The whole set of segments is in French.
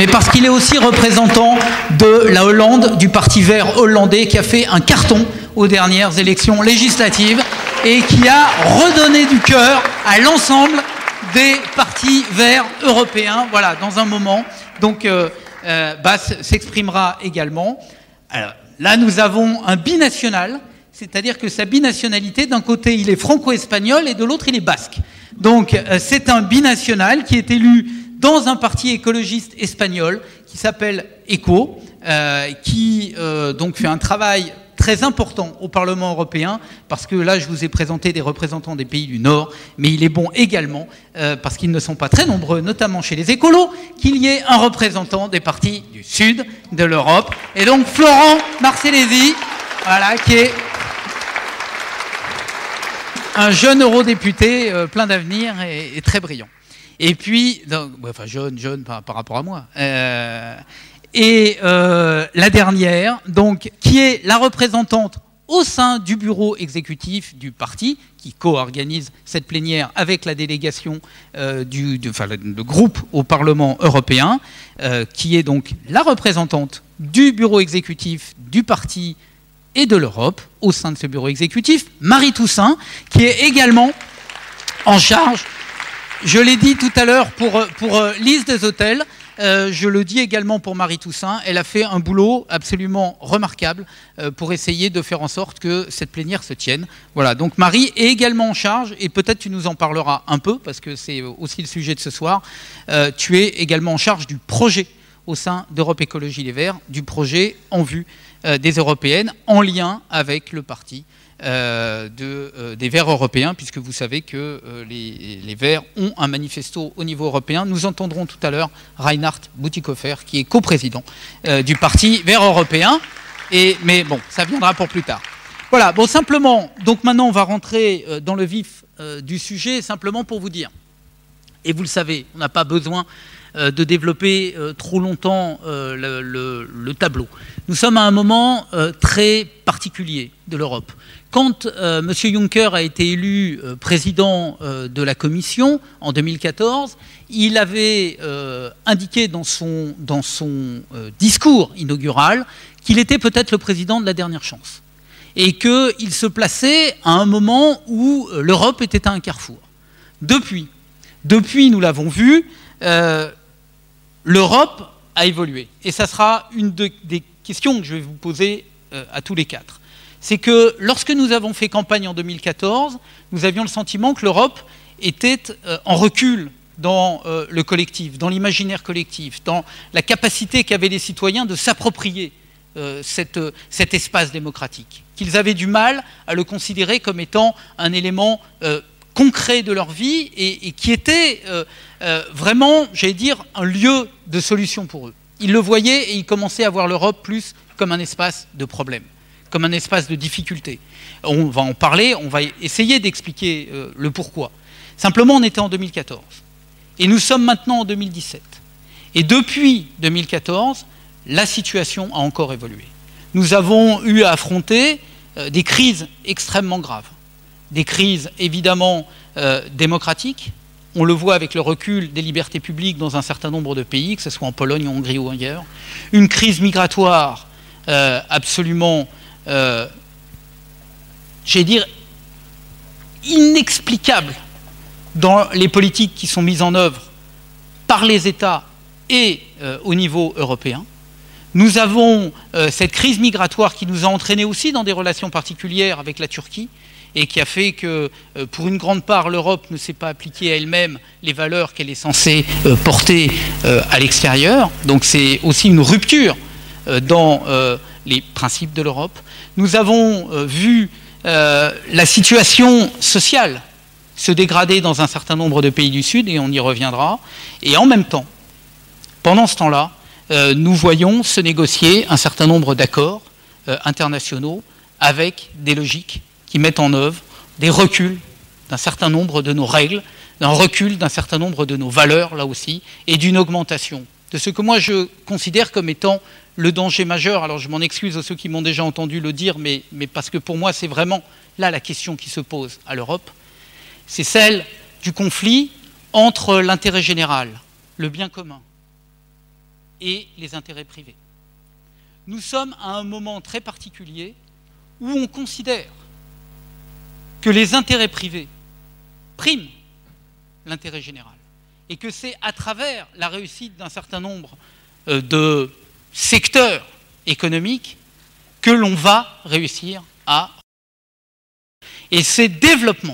mais parce qu'il est aussi représentant de la Hollande, du Parti vert hollandais, qui a fait un carton aux dernières élections législatives et qui a redonné du cœur à l'ensemble des partis verts européens, voilà, dans un moment. Donc, Bas s'exprimera également. Alors, là, nous avons un binational, c'est-à-dire que sa binationalité, d'un côté, il est franco-espagnol et de l'autre, il est basque. Donc, c'est un binational qui est élu dans un parti écologiste espagnol qui s'appelle ECO, qui donc fait un travail très important au Parlement européen, parce que là, je vous ai présenté des représentants des pays du Nord, mais il est bon également, parce qu'ils ne sont pas très nombreux, notamment chez les écolos, qu'il y ait un représentant des partis du Sud de l'Europe. Et donc, Florent Marcellesi, voilà, qui est un jeune eurodéputé plein d'avenir et très brillant. Et puis, donc, enfin jeune par rapport à moi. La dernière, donc, qui est la représentante au sein du bureau exécutif du parti, qui co-organise cette plénière avec la délégation le groupe au Parlement européen, qui est donc la représentante du bureau exécutif du parti et de l'Europe au sein de ce bureau exécutif, Marie Toussaint, qui est également en charge, je l'ai dit tout à l'heure pour Lise des Hôtels, je le dis également pour Marie Toussaint, elle a fait un boulot absolument remarquable pour essayer de faire en sorte que cette plénière se tienne. Voilà, donc Marie est également en charge, et peut-être tu nous en parleras un peu, parce que c'est aussi le sujet de ce soir, tu es également en charge du projet au sein d'Europe Écologie Les Verts, du projet en vue des européennes, en lien avec le parti des Verts européens, puisque vous savez que les Verts ont un manifesto au niveau européen. Nous entendrons tout à l'heure Reinhard Bütikofer, qui est coprésident du Parti Vert européen, mais bon, ça viendra pour plus tard. Voilà, bon, simplement, donc maintenant on va rentrer dans le vif du sujet, simplement pour vous dire, et vous le savez, on n'a pas besoin de développer trop longtemps le tableau. Nous sommes à un moment très particulier de l'Europe. Quand M. Juncker a été élu président de la Commission en 2014, il avait indiqué dans son discours inaugural qu'il était peut-être le président de la dernière chance et qu'il se plaçait à un moment où l'Europe était à un carrefour. Depuis, nous l'avons vu, l'Europe a évolué. Et ça sera une des questions que je vais vous poser à tous les quatre. C'est que lorsque nous avons fait campagne en 2014, nous avions le sentiment que l'Europe était en recul dans le collectif, dans l'imaginaire collectif, dans la capacité qu'avaient les citoyens de s'approprier cet espace démocratique, qu'ils avaient du mal à le considérer comme étant un élément concret de leur vie et qui était vraiment, j'allais dire, un lieu de solution pour eux. Ils le voyaient et ils commençaient à voir l'Europe plus comme un espace de problème, comme un espace de difficulté. On va en parler, on va essayer d'expliquer le pourquoi. Simplement, on était en 2014 et nous sommes maintenant en 2017. Et depuis 2014, la situation a encore évolué. Nous avons eu à affronter des crises extrêmement graves. Des crises évidemment démocratiques. On le voit avec le recul des libertés publiques dans un certain nombre de pays, que ce soit en Pologne, en Hongrie ou ailleurs. Une crise migratoire absolument, j'allais dire, inexplicable dans les politiques qui sont mises en œuvre par les États et au niveau européen. Nous avons cette crise migratoire qui nous a entraînés aussi dans des relations particulières avec la Turquie, et qui a fait que, pour une grande part, l'Europe ne s'est pas appliquée à elle-même les valeurs qu'elle est censée porter à l'extérieur. Donc c'est aussi une rupture dans les principes de l'Europe. Nous avons vu la situation sociale se dégrader dans un certain nombre de pays du Sud, et on y reviendra. Et en même temps, pendant ce temps-là, nous voyons se négocier un certain nombre d'accords internationaux avec des logiques qui mettent en œuvre des reculs d'un certain nombre de nos règles, d'un recul d'un certain nombre de nos valeurs, là aussi, et d'une augmentation de ce que moi je considère comme étant le danger majeur. Alors je m'en excuse à ceux qui m'ont déjà entendu le dire, mais parce que pour moi c'est vraiment là la question qui se pose à l'Europe. C'est celle du conflit entre l'intérêt général, le bien commun, et les intérêts privés. Nous sommes à un moment très particulier où on considère que les intérêts privés priment l'intérêt général et que c'est à travers la réussite d'un certain nombre de secteurs économiques que l'on va réussir à... Et ce développement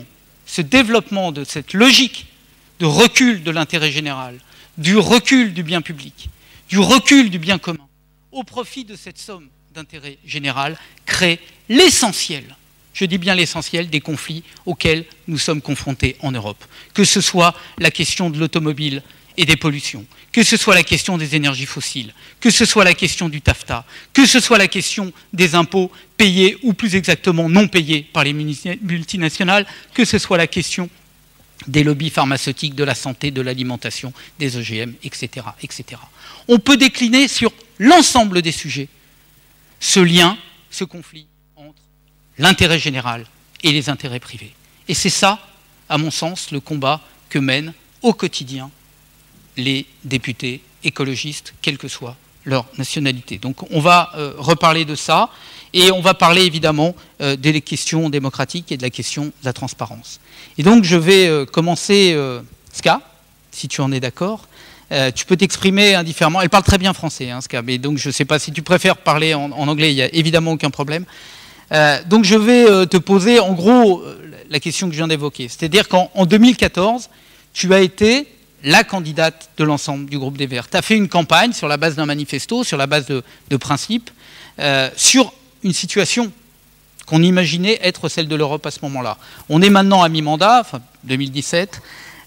de cette logique de recul de l'intérêt général, du recul du bien public, du recul du bien commun, au profit de cette somme d'intérêt général, crée l'essentiel, je dis bien l'essentiel, des conflits auxquels nous sommes confrontés en Europe. Que ce soit la question de l'automobile et des pollutions, que ce soit la question des énergies fossiles, que ce soit la question du TAFTA, que ce soit la question des impôts payés ou plus exactement non payés par les multinationales, que ce soit la question des lobbies pharmaceutiques, de la santé, de l'alimentation, des OGM, etc., etc. On peut décliner sur l'ensemble des sujets ce lien, ce conflit entre l'intérêt général et les intérêts privés. Et c'est ça, à mon sens, le combat que mènent au quotidien les députés écologistes, quelle que soit leur nationalité. Donc on va reparler de ça, et on va parler évidemment des questions démocratiques et de la question de la transparence. Et donc je vais commencer, Ska, si tu en es d'accord. Tu peux t'exprimer indifféremment. Elle parle très bien français, hein, Ska, mais donc je ne sais pas si tu préfères parler en anglais, il n'y a évidemment aucun problème. Donc je vais te poser en gros la question que je viens d'évoquer. C'est-à-dire qu'en 2014, tu as été la candidate de l'ensemble du groupe des Verts. Tu as fait une campagne sur la base d'un manifesto, sur la base de principes, sur une situation qu'on imaginait être celle de l'Europe à ce moment-là. On est maintenant à mi-mandat, enfin 2017.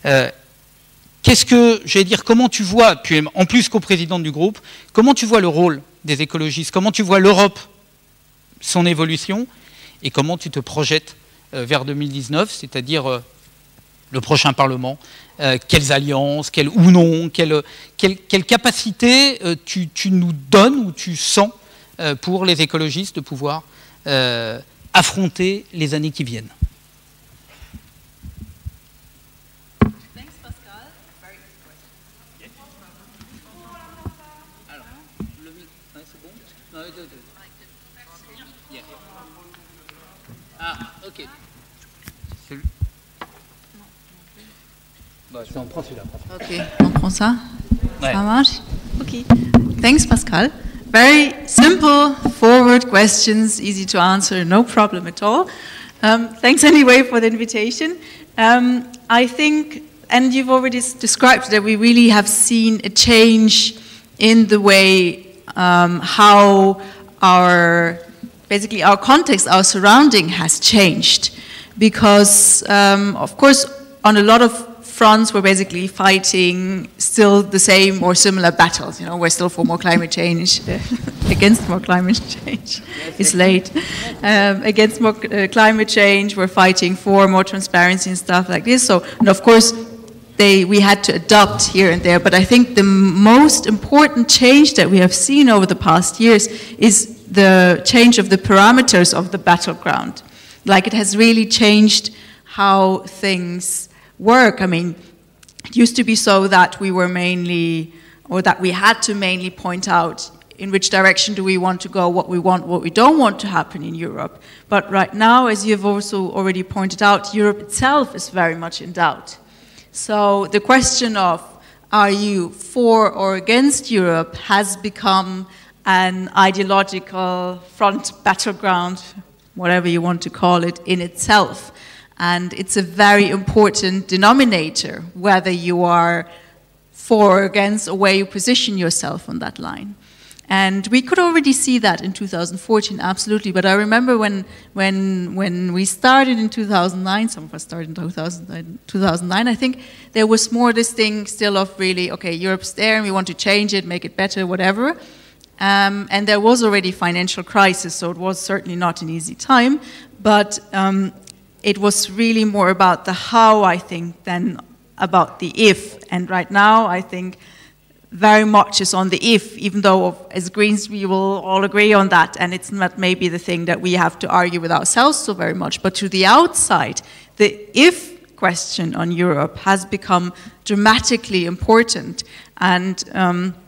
Qu'est-ce que, j'allais dire, comment tu vois, tu es en plus coprésidente du groupe, comment tu vois le rôle des écologistes, comment tu vois l'Europe, son évolution, et comment tu te projettes vers 2019, c'est-à-dire le prochain Parlement, quelles alliances, quelles ou non, quelle capacité tu nous donnes ou tu sens pour les écologistes de pouvoir affronter les années qui viennent. Thanks, Pascal. Very good question. Alors, le micro, c'est bon? Non, yeah. Ah, ok. Bah, on prend celui-là. Ok, on prend ça. Ouais. Ça marche? Ok. Thanks, Pascal. Very simple, forward questions, easy to answer, no problem at all. Thanks anyway for the invitation. I think, and you've already described that we really have seen a change in the way how basically our context, our surrounding has changed. Because, of course, on a lot of fronts, we're basically fighting still the same or similar battles. You know, we're still for more climate change, against more climate change. It's late. Against more climate change, we're fighting for more transparency and stuff like this. So, and of course, we had to adopt here and there. But I think the most important change that we have seen over the past years is the change of the parameters of the battleground. Like, it has really changed how things work. I mean, it used to be so that we were mainly, or that we had to mainly point out in which direction do we want to go, what we want, what we don't want to happen in Europe. But right now, as you've also already pointed out, Europe itself is very much in doubt. So the question of, are you for or against Europe, has become an ideological front battleground, whatever you want to call it, in itself. And it's a very important denominator, whether you are for or against, or where you position yourself on that line. And we could already see that in 2014, absolutely. But I remember when we started in 2009, some of us started in 2009, I think there was more this thing still of really, okay, Europe's there and we want to change it, make it better, whatever. And there was already financial crisis, so it was certainly not an easy time. But it was really more about the how, I think, than about the if. And right now, I think very much is on the if, even though as Greens we will all agree on that, and it's not maybe the thing that we have to argue with ourselves so very much. But to the outside, the if question on Europe has become dramatically important. And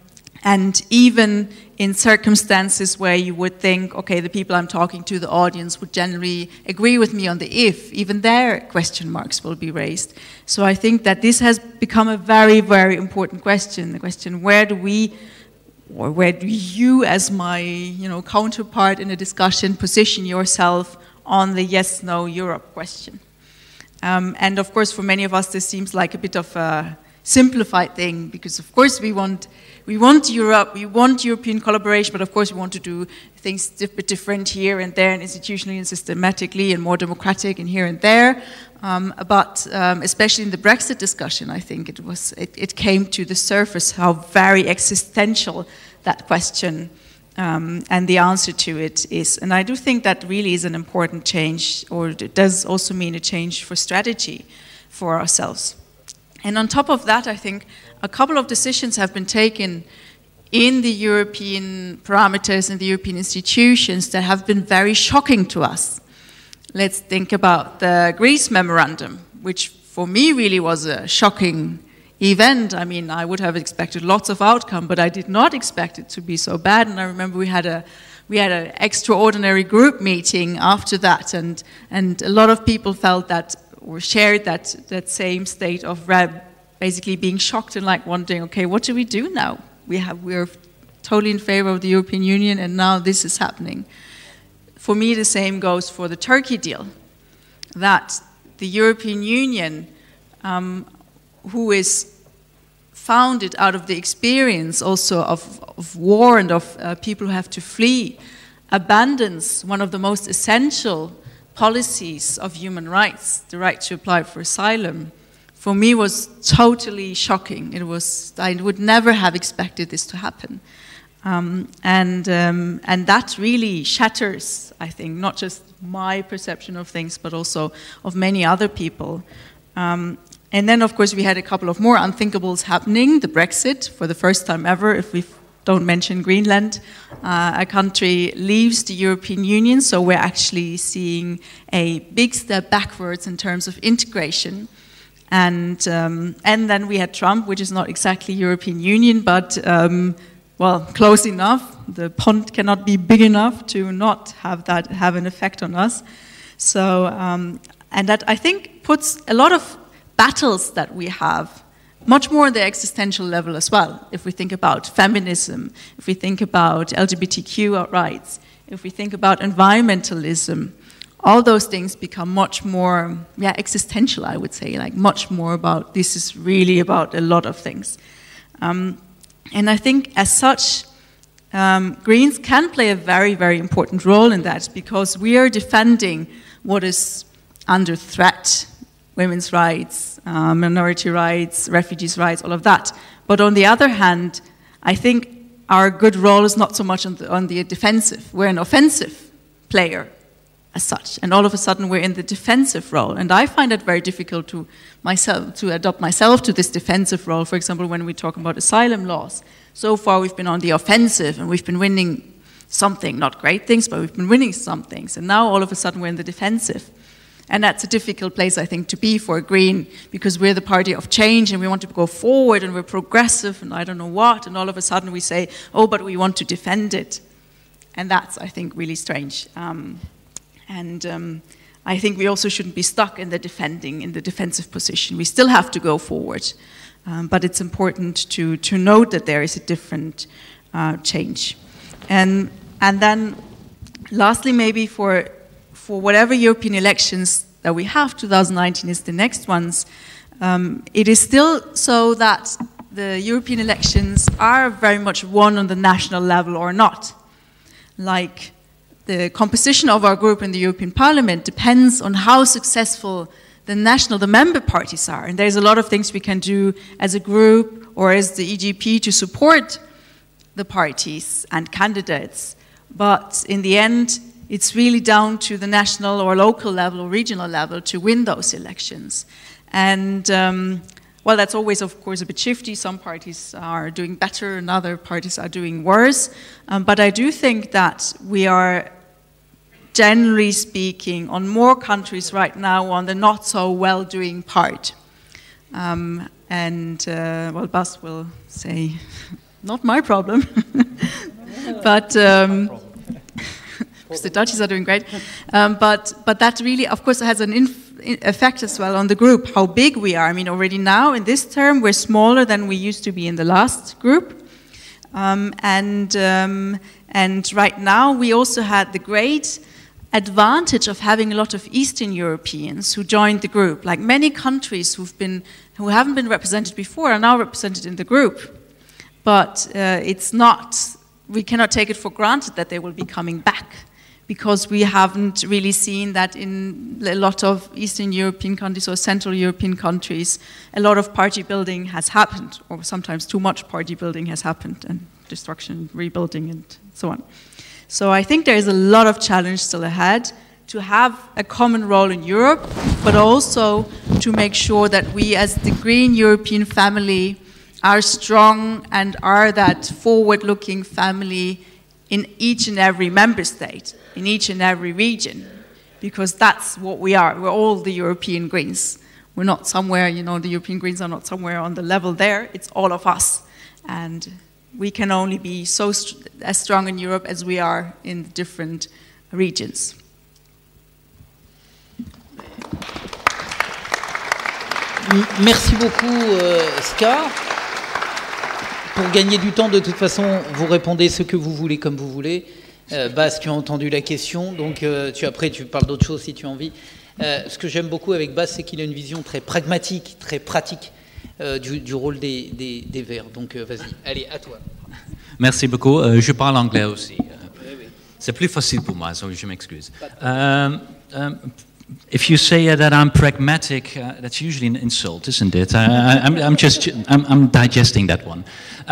And even in circumstances where you would think, okay, the people I'm talking to, the audience, would generally agree with me on the if, even their question marks will be raised. So I think that this has become a very, very important question. The question, where do we, or where do you as my counterpart in a discussion position yourself on the yes-no Europe question? And of course, for many of us, this seems like a bit of a simplified thing, because of course we want Europe, we want European collaboration, but of course we want to do things a bit different here and there, and institutionally and systematically, and more democratic and here and there. But especially in the Brexit discussion, I think it came to the surface how very existential that question and the answer to it is. And I do think that really is an important change, or it does also mean a change for strategy for ourselves. And on top of that, I think a couple of decisions have been taken in the European parameters and the European institutions that have been very shocking to us. Let's think about the Greece memorandum, which for me really was a shocking event. I mean, I would have expected lots of outcome, but I did not expect it to be so bad. And I remember we had an extraordinary group meeting after that, and a lot of people felt that, or shared that same state of basically being shocked and like wondering, okay, what do we do now? We're totally in favor of the European Union, and now this is happening. For me, the same goes for the Turkey deal, that the European Union, who is founded out of the experience also of war and of people who have to flee, abandons one of the most essential policies of human rights, the right to apply for asylum, for me was totally shocking. I would never have expected this to happen. And that really shatters, I think, not just my perception of things, but also of many other people. And then, of course, we had a couple of more unthinkables happening. The Brexit, for the first time ever, if we don't mention Greenland, a country leaves the European Union, so we're actually seeing a big step backwards in terms of integration. And then we had Trump, which is not exactly European Union, but well, close enough. The pond cannot be big enough to not have that have an effect on us. So, and that I think puts a lot of battles that we have much more on the existential level as well. If we think about feminism, if we think about LGBTQ rights, if we think about environmentalism, all those things become much more existential, I would say, like much more about, this is really about a lot of things. And I think as such, Greens can play a very, very important role in that, because we are defending what is under threat, women's rights, minority rights, refugees' rights, all of that. But on the other hand, I think our good role is not so much on the defensive. We're an offensive player as such, and all of a sudden we're in the defensive role. And I find it very difficult to adopt myself to this defensive role. For example, when we talk about asylum laws, so far we've been on the offensive and we've been winning something, not great things, but we've been winning some things. And now all of a sudden we're in the defensive. And that's a difficult place, I think, to be for a Green, because we're the party of change and we want to go forward and we're progressive and I don't know what, and all of a sudden we say, oh, but we want to defend it. And that's, I think, really strange. I think we also shouldn't be stuck in the defensive position. We still have to go forward. But it's important to note that there is a different change. And then lastly, maybe for whatever European elections that we have, 2019 is the next ones, it is still so that the European elections are very much won on the national level or not. Like, the composition of our group in the European Parliament depends on how successful the member parties are. And there's a lot of things we can do as a group or as the EGP to support the parties and candidates. But in the end, it's really down to the national or local level or regional level to win those elections. And well, that's always, of course, a bit shifty. Some parties are doing better and other parties are doing worse. But I do think that we are, generally speaking, on more countries right now on the not so well-doing part. Well, Bas will say not my problem. But the Dutchies are doing great. But that really, of course, has an effect as well on the group, how big we are. I mean, already now in this term, we're smaller than we used to be in the last group. And right now, we also had the great advantage of having a lot of Eastern Europeans who joined the group. Like many countries who haven't been represented before are now represented in the group. But we cannot take it for granted that they will be coming back, because we haven't really seen that in a lot of Eastern European countries or Central European countries, a lot of party building has happened, or sometimes too much party building has happened, and destruction, rebuilding, and so on. So I think there is a lot of challenge still ahead to have a common role in Europe, but also to make sure that we as the Green European family are strong and are that forward-looking family in each and every member state, in each and every region, because that's what we are. We're all the European Greens. We're not somewhere, the European Greens are not somewhere on the level there. It's all of us. And we can only be as strong in Europe as we are in the different regions. Merci beaucoup, Ska. Pour gagner du temps, de toute façon, vous répondez ce que vous voulez comme vous voulez. Bas, tu as entendu la question, donc après tu parles d'autre chose si tu as envie. Ce que j'aime beaucoup avec Bas, c'est qu'il a une vision très pragmatique, très pratique du rôle des Verts. Donc vas-y, allez, à toi. Merci beaucoup. Je parle anglais aussi. C'est plus facile pour moi, donc je m'excuse. If you say that I'm pragmatic, that's usually an insult, isn't it? I'm digesting that one.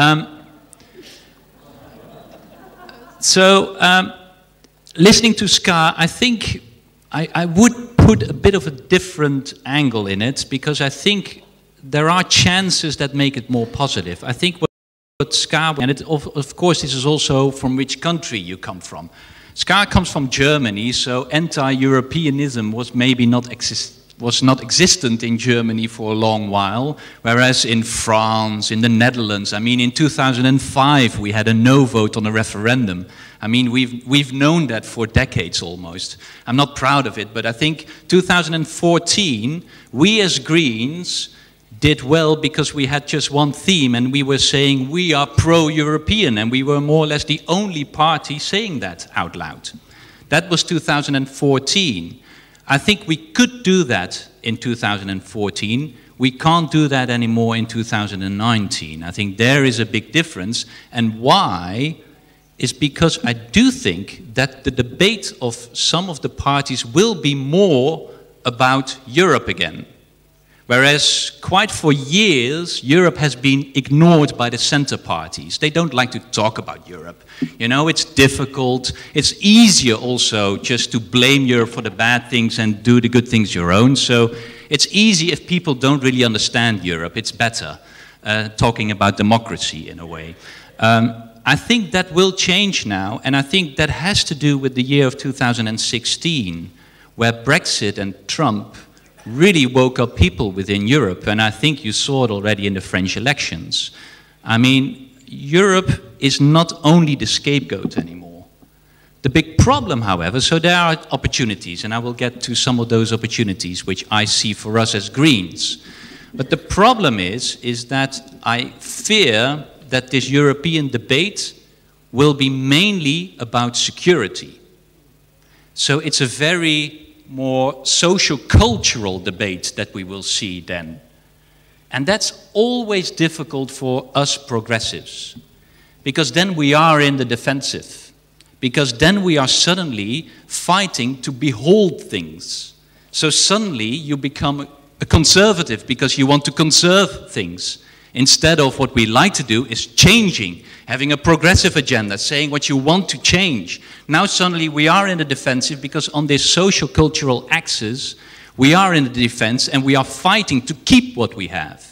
Listening to Ska, I think I would put a bit of a different angle in it, because I think there are chances that make it more positive. I think what Ska, and of course this is also from which country you come from. Ska comes from Germany, so anti-Europeanism was maybe not existent in Germany for a long while, whereas in France, in the Netherlands, I mean, in 2005 we had a no vote on a referendum. I mean, we've known that for decades almost. I'm not proud of it, but I think 2014, we as Greens did well because we had just one theme, and we were saying we are pro-European, and we were more or less the only party saying that out loud. That was 2014. I think we could do that in 2014. We can't do that anymore in 2019. I think there is a big difference, and why is because I do think that the debate of some of the parties will be more about Europe again. Whereas quite for years, Europe has been ignored by the center parties. They don't like to talk about Europe. It's difficult. It's easier also just to blame Europe for the bad things and do the good things your own. So it's easy if people don't really understand Europe. It's better talking about democracy in a way. I think that will change now, and I think that has to do with the year of 2016, where Brexit and Trump really woke up people within Europe, and I think you saw it already in the French elections. I mean, Europe is not only the scapegoat anymore. The big problem, however, so there are opportunities, and I will get to some of those opportunities which I see for us as Greens. But the problem is that I fear that this European debate will be mainly about security. So it's a very more social-cultural debate that we will see then. And that's always difficult for us progressives, because then we are in the defensive, because then we are suddenly fighting to behold things. So suddenly you become a conservative because you want to conserve things, instead of what we like to do is changing, having a progressive agenda, saying what you want to change. Now suddenly we are in the defensive because on this social cultural axis we are in the defense and we are fighting to keep what we have.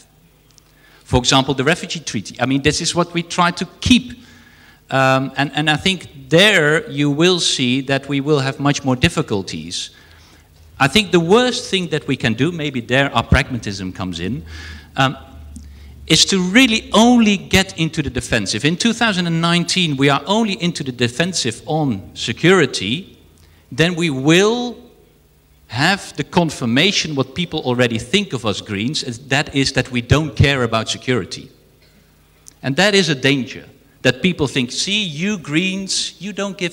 For example, the refugee treaty. I mean, this is what we try to keep. And I think there you will see that we will have much more difficulties. I think the worst thing that we can do, maybe there our pragmatism comes in, is to really only get into the defensive. In 2019, we are only into the defensive on security, then we will have the confirmation what people already think of us Greens, that is that we don't care about security. And that is a danger, that people think, see, you Greens, you don't give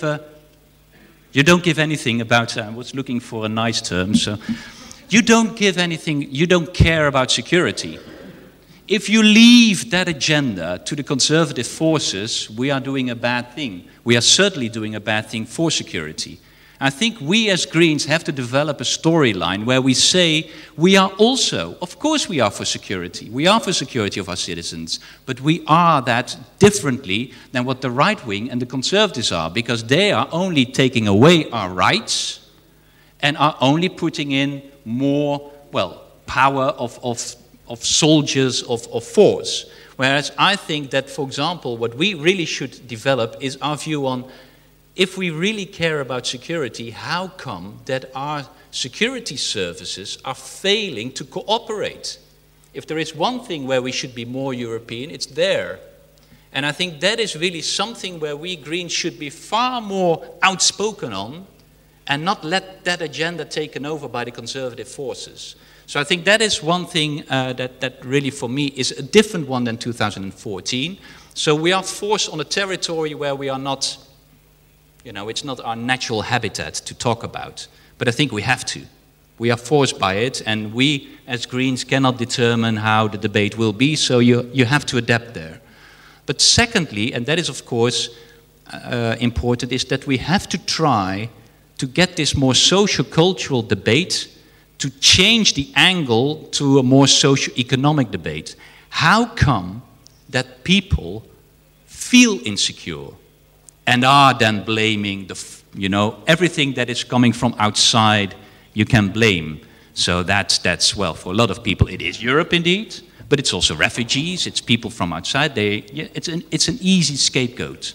anything about, I was looking for a nice term, so you don't give anything, you don't care about security. If you leave that agenda to the conservative forces, we are doing a bad thing. We are certainly doing a bad thing for security. I think we as Greens have to develop a storyline where we say we are also, of course we are for security. We are for security of our citizens, but we are that differently than what the right wing and the conservatives are, because they are only taking away our rights and are only putting in more, well, power of soldiers, of force. Whereas I think that, for example, what we really should develop is our view on, if we really care about security, how come that our security services are failing to cooperate? If there is one thing where we should be more European, it's there. And I think that is really something where we Greens should be far more outspoken on and not let that agenda taken over by the conservative forces. So I think that is one thing that really for me is a different one than 2014. So we are forced on a territory where we are not, you know, it's not our natural habitat to talk about. But I think we have to. We are forced by it, and we as Greens cannot determine how the debate will be, so you have to adapt there. But secondly, and that is of course important, is that we have to try to get this more socio-cultural debate to change the angle to a more socio-economic debate. How come that people feel insecure and are then blaming everything that is coming from outside you can blame? So that's well, for a lot of people it is Europe indeed, but it's also refugees, it's people from outside. It's an easy scapegoat.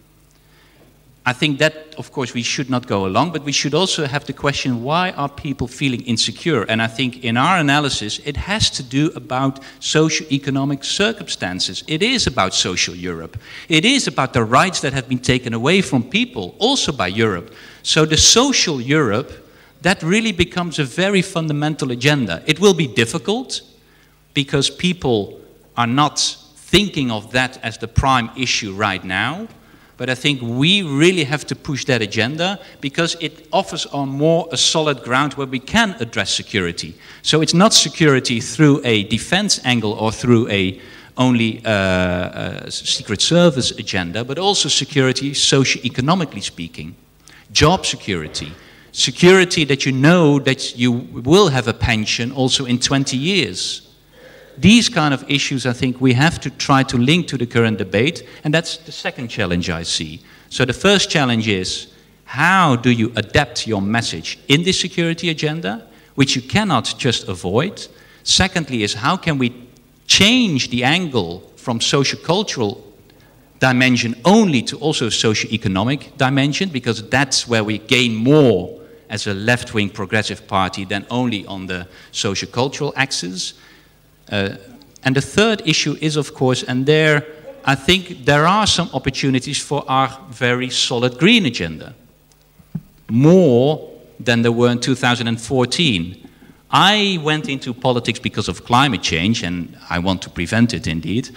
I think that, of course, we should not go along, but we should also have the question, why are people feeling insecure? And I think in our analysis, it has to do about socio-economic circumstances. It is about social Europe. It is about the rights that have been taken away from people, also by Europe. So the social Europe, that really becomes a very fundamental agenda. It will be difficult, because people are not thinking of that as the prime issue right now. But I think we really have to push that agenda, because it offers on more a solid ground where we can address security. So it's not security through a defense angle or through only a secret service agenda, but also security socio-economically speaking. Job security. Security that you know that you will have a pension also in 20 years. These kind of issues, I think, we have to try to link to the current debate, and that's the second challenge I see. So the first challenge is, how do you adapt your message in this security agenda, which you cannot just avoid? Secondly is, how can we change the angle from socio-cultural dimension only to also socio-economic dimension, because that's where we gain more as a left-wing progressive party than only on the socio-cultural axis. And the third issue is, of course, and there I think there are some opportunities for our very solid green agenda, more than there were in 2014. I went into politics because of climate change, and I want to prevent it indeed.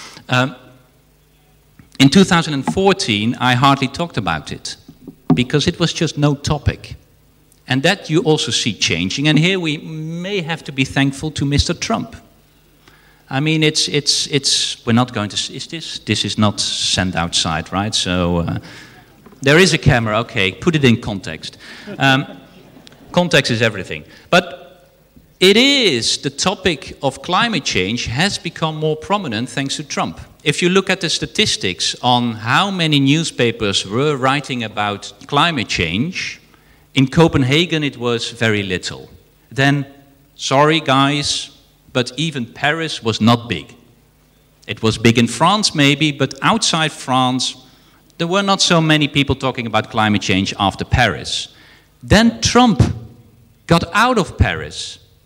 In 2014, I hardly talked about it, because it was just no topic. And that you also see changing, and here we may have to be thankful to Mr. Trump. I mean, we're not going to, this is not sent outside, right? So there is a camera, okay, put it in context. Context is everything. But it is, the topic of climate change has become more prominent thanks to Trump. If you look at the statistics on how many newspapers were writing about climate change, in Copenhagen it was very little. Then, sorry guys, but even Paris was not big. It was big in France maybe, but outside France, there were not so many people talking about climate change after Paris. Then Trump got out of Paris,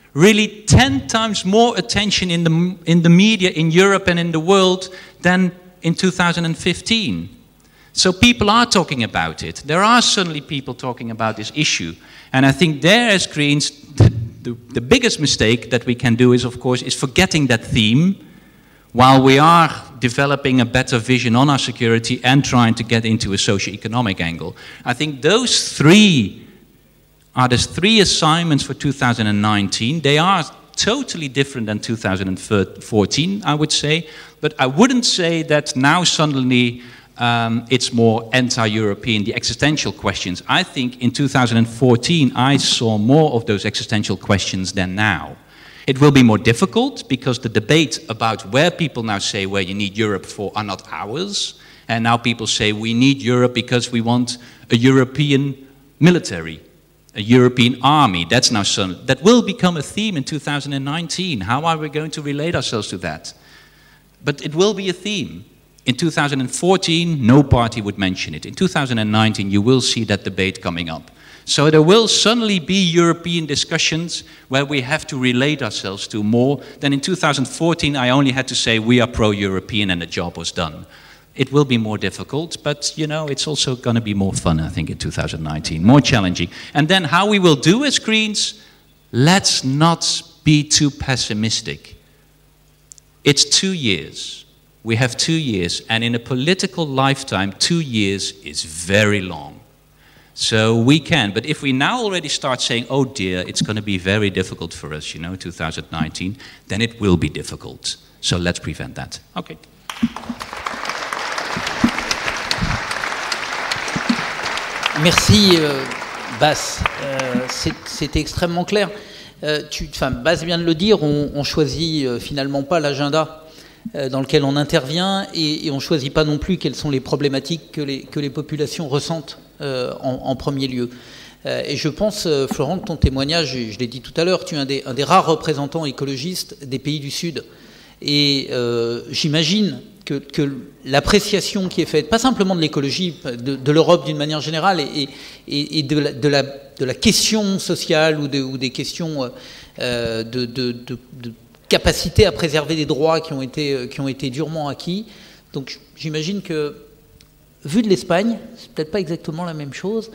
really 10 times more attention in the media in Europe and in the world than in 2015. So people are talking about it. There are suddenly people talking about this issue. And I think there as Greens, the biggest mistake that we can do is, of course, is forgetting that theme while we are developing a better vision on our security and trying to get into a socio-economic angle. I think those three are the three assignments for 2019. They are totally different than 2014, I would say. But I wouldn't say that now suddenly it's more anti-European, the existential questions. I think in 2014 I saw more of those existential questions than now. It will be more difficult because the debate about where people now say where you need Europe for are not ours. And now people say we need Europe because we want a European military, a European army. That's now that will become a theme in 2019. How are we going to relate ourselves to that? But it will be a theme. In 2014, no party would mention it. In 2019, you will see that debate coming up. So there will suddenly be European discussions where we have to relate ourselves to more than in 2014. I only had to say we are pro-European and the job was done. It will be more difficult, but you know, it's also going to be more fun, I think, in 2019, more challenging. And then how we will do as Greens, let's not be too pessimistic. It's 2 years. We have 2 years, and in a political lifetime, 2 years is very long. So we can, but if we now already start saying, oh dear, it's going to be very difficult for us, you know, 2019, then it will be difficult. So let's prevent that. Okay. Merci, Bas. C'est extrêmement clair. Bas vient de le dire, on choisit finalement pas l'agenda dans lequel on intervient et on ne choisit pas non plus quelles sont les problématiques que les populations ressentent en premier lieu. Et je pense, Florent, que ton témoignage, je l'ai dit tout à l'heure, tu es un des rares représentants écologistes des pays du Sud. Et j'imagine que l'appréciation qui est faite, pas simplement de l'écologie, de l'Europe d'une manière générale, et de la question sociale ou des questions de capacité à préserver des droits qui ont été durement acquis. Donc j'imagine que, vu de l'Espagne, c'est peut-être pas exactement la même chose,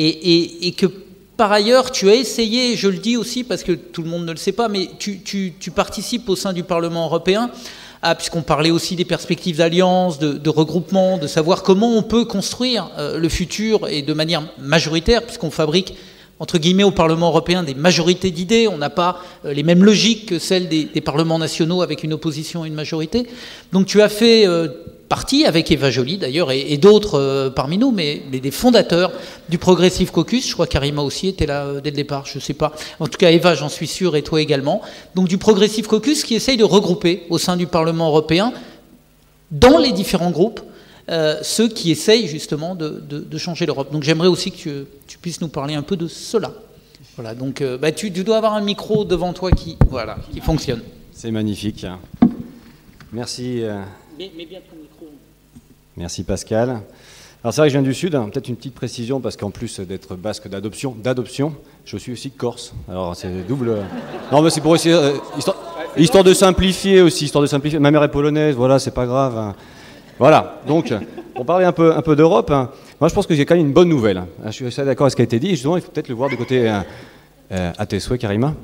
et que par ailleurs, tu as essayé, je le dis aussi parce que tout le monde ne le sait pas, mais tu participes au sein du Parlement européen, puisqu'on parlait aussi des perspectives d'alliance, de regroupement, de savoir comment on peut construire le futur et de manière majoritaire, puisqu'on fabrique, entre guillemets, au Parlement européen des majorités d'idées. On n'a pas les mêmes logiques que celles des parlements nationaux avec une opposition et une majorité. Donc tu as fait partie, avec Eva Joly d'ailleurs, et d'autres parmi nous, mais des fondateurs du Progressive Caucus. Je crois qu'Arima aussi était là dès le départ, je ne sais pas. En tout cas, Eva, j'en suis sûr, et toi également. Donc du Progressive Caucus qui essaye de regrouper au sein du Parlement européen, dans les différents groupes, ceux qui essayent justement de changer l'Europe. Donc j'aimerais aussi que tu puisses nous parler un peu de cela. Voilà, donc tu dois avoir un micro devant toi qui fonctionne. C'est magnifique. Merci. Mets bien ton micro. Merci Pascal. Alors c'est vrai que je viens du Sud, peut-être une petite précision, parce qu'en plus d'être basque d'adoption, je suis aussi corse. Alors c'est double... Non mais c'est pour essayer... histoire de simplifier aussi, Ma mère est polonaise, voilà, c'est pas grave. Voilà, donc, pour parler un peu d'Europe, moi je pense que j'ai quand même une bonne nouvelle. Je suis assez d'accord avec ce qui a été dit, et justement il faut peut-être le voir du côté à tes souhaits, Karima.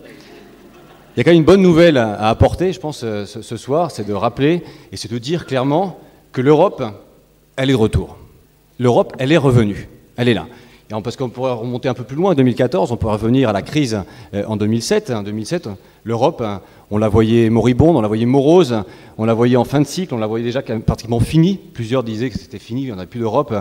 Il y a quand même une bonne nouvelle à apporter, je pense, ce soir, c'est de rappeler, et c'est de dire clairement que l'Europe, elle est de retour. L'Europe, elle est revenue, elle est là. Et parce qu'on pourrait remonter un peu plus loin, en 2014, on pourrait revenir à la crise en 2007. En 2007, l'Europe, on la voyait moribonde, on la voyait morose, on la voyait en fin de cycle, on la voyait déjà pratiquement finie. Plusieurs disaient que c'était fini, il n'y en a plus d'Europe.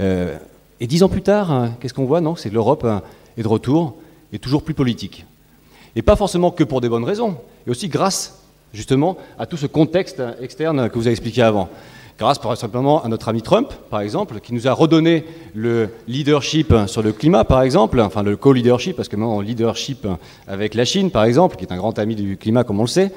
Et 10 ans plus tard, qu'est-ce qu'on voit? Non, c'est que l'Europe est de retour, et toujours plus politique. Et pas forcément que pour des bonnes raisons, et aussi grâce, justement, à tout ce contexte externe que vous avez expliqué avant. Grâce, par simplement, à notre ami Trump, par exemple, qui nous a redonné le leadership sur le climat, par exemple, enfin le co-leadership, parce que maintenant, on leadership avec la Chine, par exemple, qui est un grand ami du climat, comme on le sait.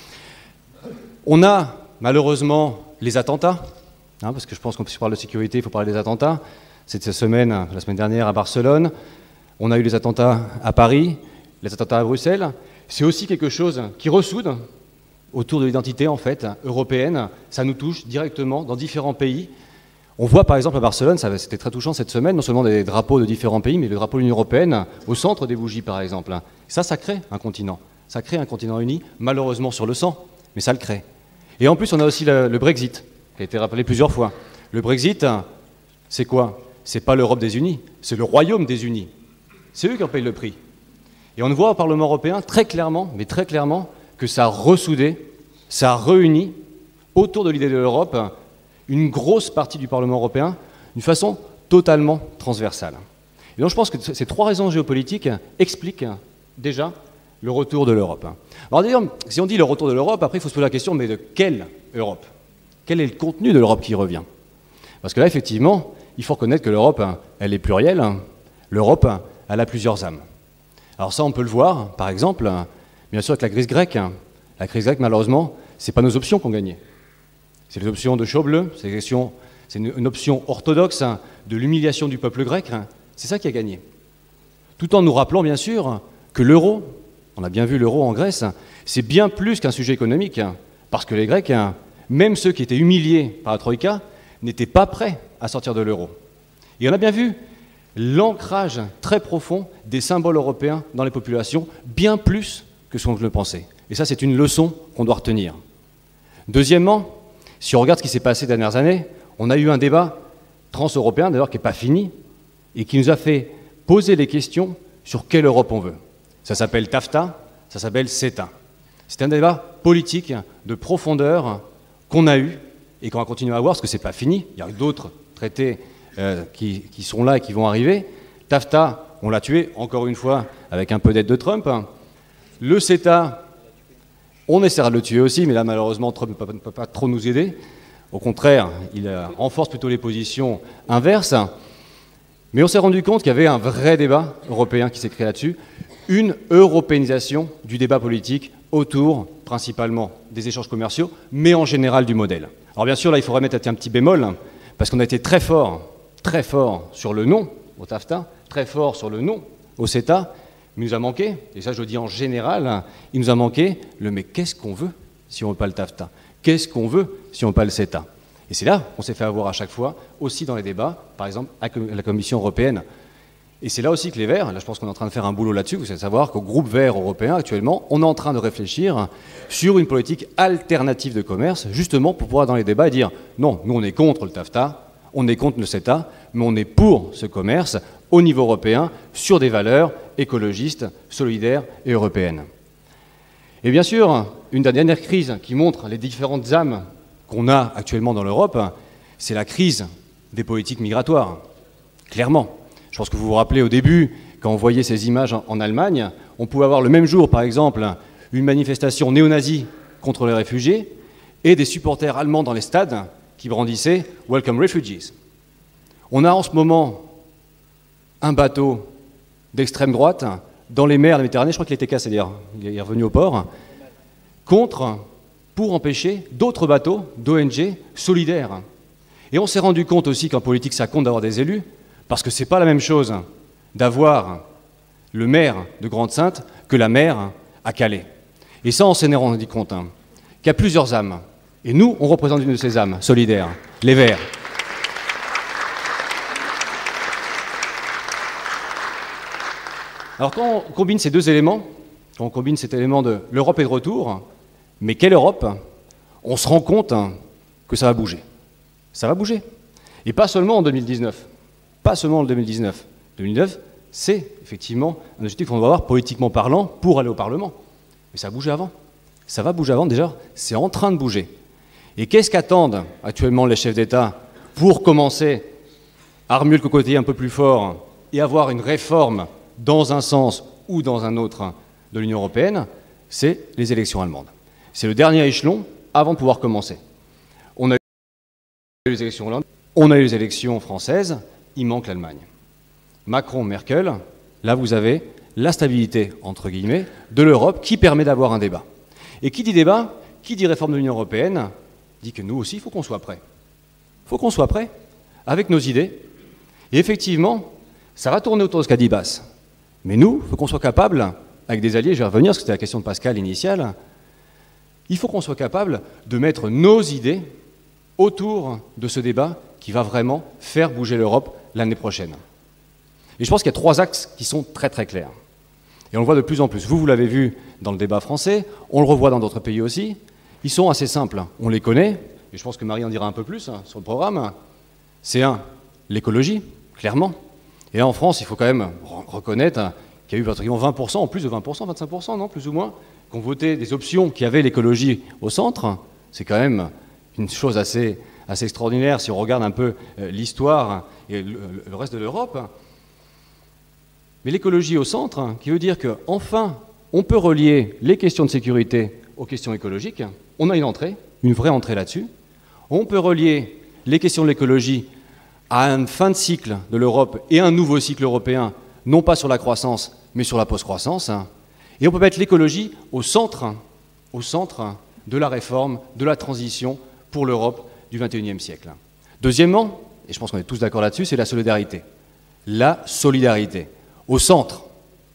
On a, malheureusement, les attentats, parce que je pense qu'on puisse parler de sécurité, il faut parler des attentats. Cette semaine, la semaine dernière, à Barcelone. On a eu les attentats à Paris, les attentats à Bruxelles. c'est aussi quelque chose qui ressoude autour de l'identité en fait européenne. Ça nous touche directement dans différents pays. On voit par exemple à Barcelone, c'était très touchant cette semaine, non seulement des drapeaux de différents pays, mais le drapeau de l'Union européenne au centre des bougies par exemple. Ça crée un continent. Ça crée un continent uni, malheureusement sur le sang, mais ça le crée. Et en plus, on a aussi le Brexit, qui a été rappelé plusieurs fois. Le Brexit, c'est quoi? C'est pas l'Europe des Unis, c'est le Royaume des Unis. C'est eux qui en payent le prix. Et on voit au Parlement européen très clairement, mais très clairement, que ça a ressoudé, ça a réuni autour de l'idée de l'Europe une grosse partie du Parlement européen d'une façon totalement transversale. Et donc je pense que ces trois raisons géopolitiques expliquent déjà le retour de l'Europe. Alors d'ailleurs, si on dit le retour de l'Europe, après il faut se poser la question, mais de quelle Europe? Quel est le contenu de l'Europe qui revient? Parce que là, effectivement, il faut reconnaître que l'Europe, elle est plurielle. L'Europe, elle a plusieurs âmes. Alors ça, on peut le voir, par exemple, bien sûr, avec la crise grecque. La crise grecque, malheureusement, ce n'est pas nos options qui ont gagné. C'est les options de Schäuble, c'est une option orthodoxe de l'humiliation du peuple grec. C'est ça qui a gagné. Tout en nous rappelant, bien sûr, que l'euro, on a bien vu l'euro en Grèce, c'est bien plus qu'un sujet économique. Parce que les Grecs, même ceux qui étaient humiliés par la Troïka, n'étaient pas prêts à sortir de l'euro. Et on a bien vu l'ancrage très profond des symboles européens dans les populations, bien plus que ce qu'on le pensait. Et ça, c'est une leçon qu'on doit retenir. Deuxièmement, si on regarde ce qui s'est passé ces dernières années, on a eu un débat trans-européen, d'ailleurs, qui n'est pas fini, et qui nous a fait poser les questions sur quelle Europe on veut. Ça s'appelle TAFTA, ça s'appelle CETA. C'est un débat politique de profondeur qu'on a eu et qu'on va continuer à avoir, parce que ce n'est pas fini. Il y a d'autres traités qui sont là et qui vont arriver. TAFTA, on l'a tué, encore une fois, avec un peu d'aide de Trump. Le CETA, on essaiera de le tuer aussi, mais là, malheureusement, Trump ne peut pas trop nous aider. Au contraire, il renforce plutôt les positions inverses. Mais on s'est rendu compte qu'il y avait un vrai débat européen qui s'est créé là-dessus, une européanisation du débat politique autour, principalement, des échanges commerciaux, mais en général du modèle. Alors bien sûr, là, il faudrait mettre un petit bémol, parce qu'on a été très fort sur le non au TAFTA, très fort sur le non au CETA, mais il nous a manqué, et ça je le dis en général, il nous a manqué le « mais qu'est-ce qu'on veut si on ne veut pas le TAFTA? Qu'est-ce qu'on veut si on ne veut pas le CETA ?» Et c'est là qu'on s'est fait avoir à chaque fois, aussi dans les débats, par exemple, avec la Commission européenne. Et c'est là aussi que les Verts, là je pense qu'on est en train de faire un boulot là-dessus, vous savez savoir qu'au groupe Vert européen, actuellement, on est en train de réfléchir sur une politique alternative de commerce, justement pour pouvoir dans les débats dire « non, nous on est contre le TAFTA, on est contre le CETA, mais on est pour ce commerce au niveau européen, sur des valeurs écologistes, solidaires et européennes. » Et bien sûr, une dernière crise qui montre les différentes âmes qu'on a actuellement dans l'Europe, c'est la crise des politiques migratoires, clairement. Je pense que vous vous rappelez au début, quand on voyait ces images en Allemagne, on pouvait avoir le même jour, par exemple, une manifestation néo-nazie contre les réfugiés et des supporters allemands dans les stades qui brandissaient « Welcome Refugees ». On a en ce moment un bateau d'extrême droite dans les mers de la Méditerranée, je crois qu'il était cassé d'ailleurs, il est revenu au port, pour empêcher d'autres bateaux d'ONG solidaires. Et on s'est rendu compte aussi qu'en politique, ça compte d'avoir des élus, parce que ce n'est pas la même chose d'avoir le maire de Grande-Synthe que la maire à Calais. Et ça, on s'en est rendu compte, qu'il y a plusieurs âmes. Et nous, on représente une de ces âmes solidaires, les Verts. Alors quand on combine ces deux éléments, quand on combine cet élément de l'Europe est de retour, mais quelle Europe? On se rend compte que ça va bouger. Ça va bouger. Et pas seulement en 2019. Pas seulement en 2019. 2019, c'est effectivement un objectif qu'on doit avoir politiquement parlant pour aller au Parlement. Mais ça a bougé avant. Ça va bouger avant, déjà, c'est en train de bouger. Et qu'est-ce qu'attendent actuellement les chefs d'État pour commencer à remuer le cocotier un peu plus fort et avoir une réforme dans un sens ou dans un autre de l'Union européenne? C'est les élections allemandes. C'est le dernier échelon avant de pouvoir commencer. On a eu les élections hollandaises, on a eu les élections françaises, il manque l'Allemagne. Macron, Merkel, là vous avez la stabilité, entre guillemets, de l'Europe qui permet d'avoir un débat. Et qui dit débat, qui dit réforme de l'Union européenne, dit que nous aussi, il faut qu'on soit prêts. Il faut qu'on soit prêts avec nos idées. Et effectivement, ça va tourner autour de ce qu'a dit Bass. Mais nous, il faut qu'on soit capable avec des alliés, je vais revenir, parce que c'était la question de Pascal initiale, il faut qu'on soit capable de mettre nos idées autour de ce débat qui va vraiment faire bouger l'Europe l'année prochaine. Et je pense qu'il y a 3 axes qui sont très très clairs. Et on le voit de plus en plus. Vous l'avez vu dans le débat français, on le revoit dans d'autres pays aussi. Ils sont assez simples, on les connaît, et je pense que Marie en dira un peu plus sur le programme. C'est l'écologie, clairement. Et là, en France, il faut quand même reconnaître qu'il y a eu pratiquement 20%, en plus de 20%, 25%, non, plus ou moins, qui ont voté des options qui avaient l'écologie au centre. C'est quand même une chose assez extraordinaire si on regarde un peu l'histoire et le reste de l'Europe. Mais l'écologie au centre, qui veut dire qu'enfin, on peut relier les questions de sécurité aux questions écologiques. On a une vraie entrée là-dessus. On peut relier les questions de l'écologie à une fin de cycle de l'Europe et un nouveau cycle européen, non pas sur la croissance, mais sur la post-croissance. Et on peut mettre l'écologie au centre de la réforme, de la transition pour l'Europe du XXIe siècle. Deuxièmement, et je pense qu'on est tous d'accord là-dessus, c'est la solidarité. La solidarité. Au centre.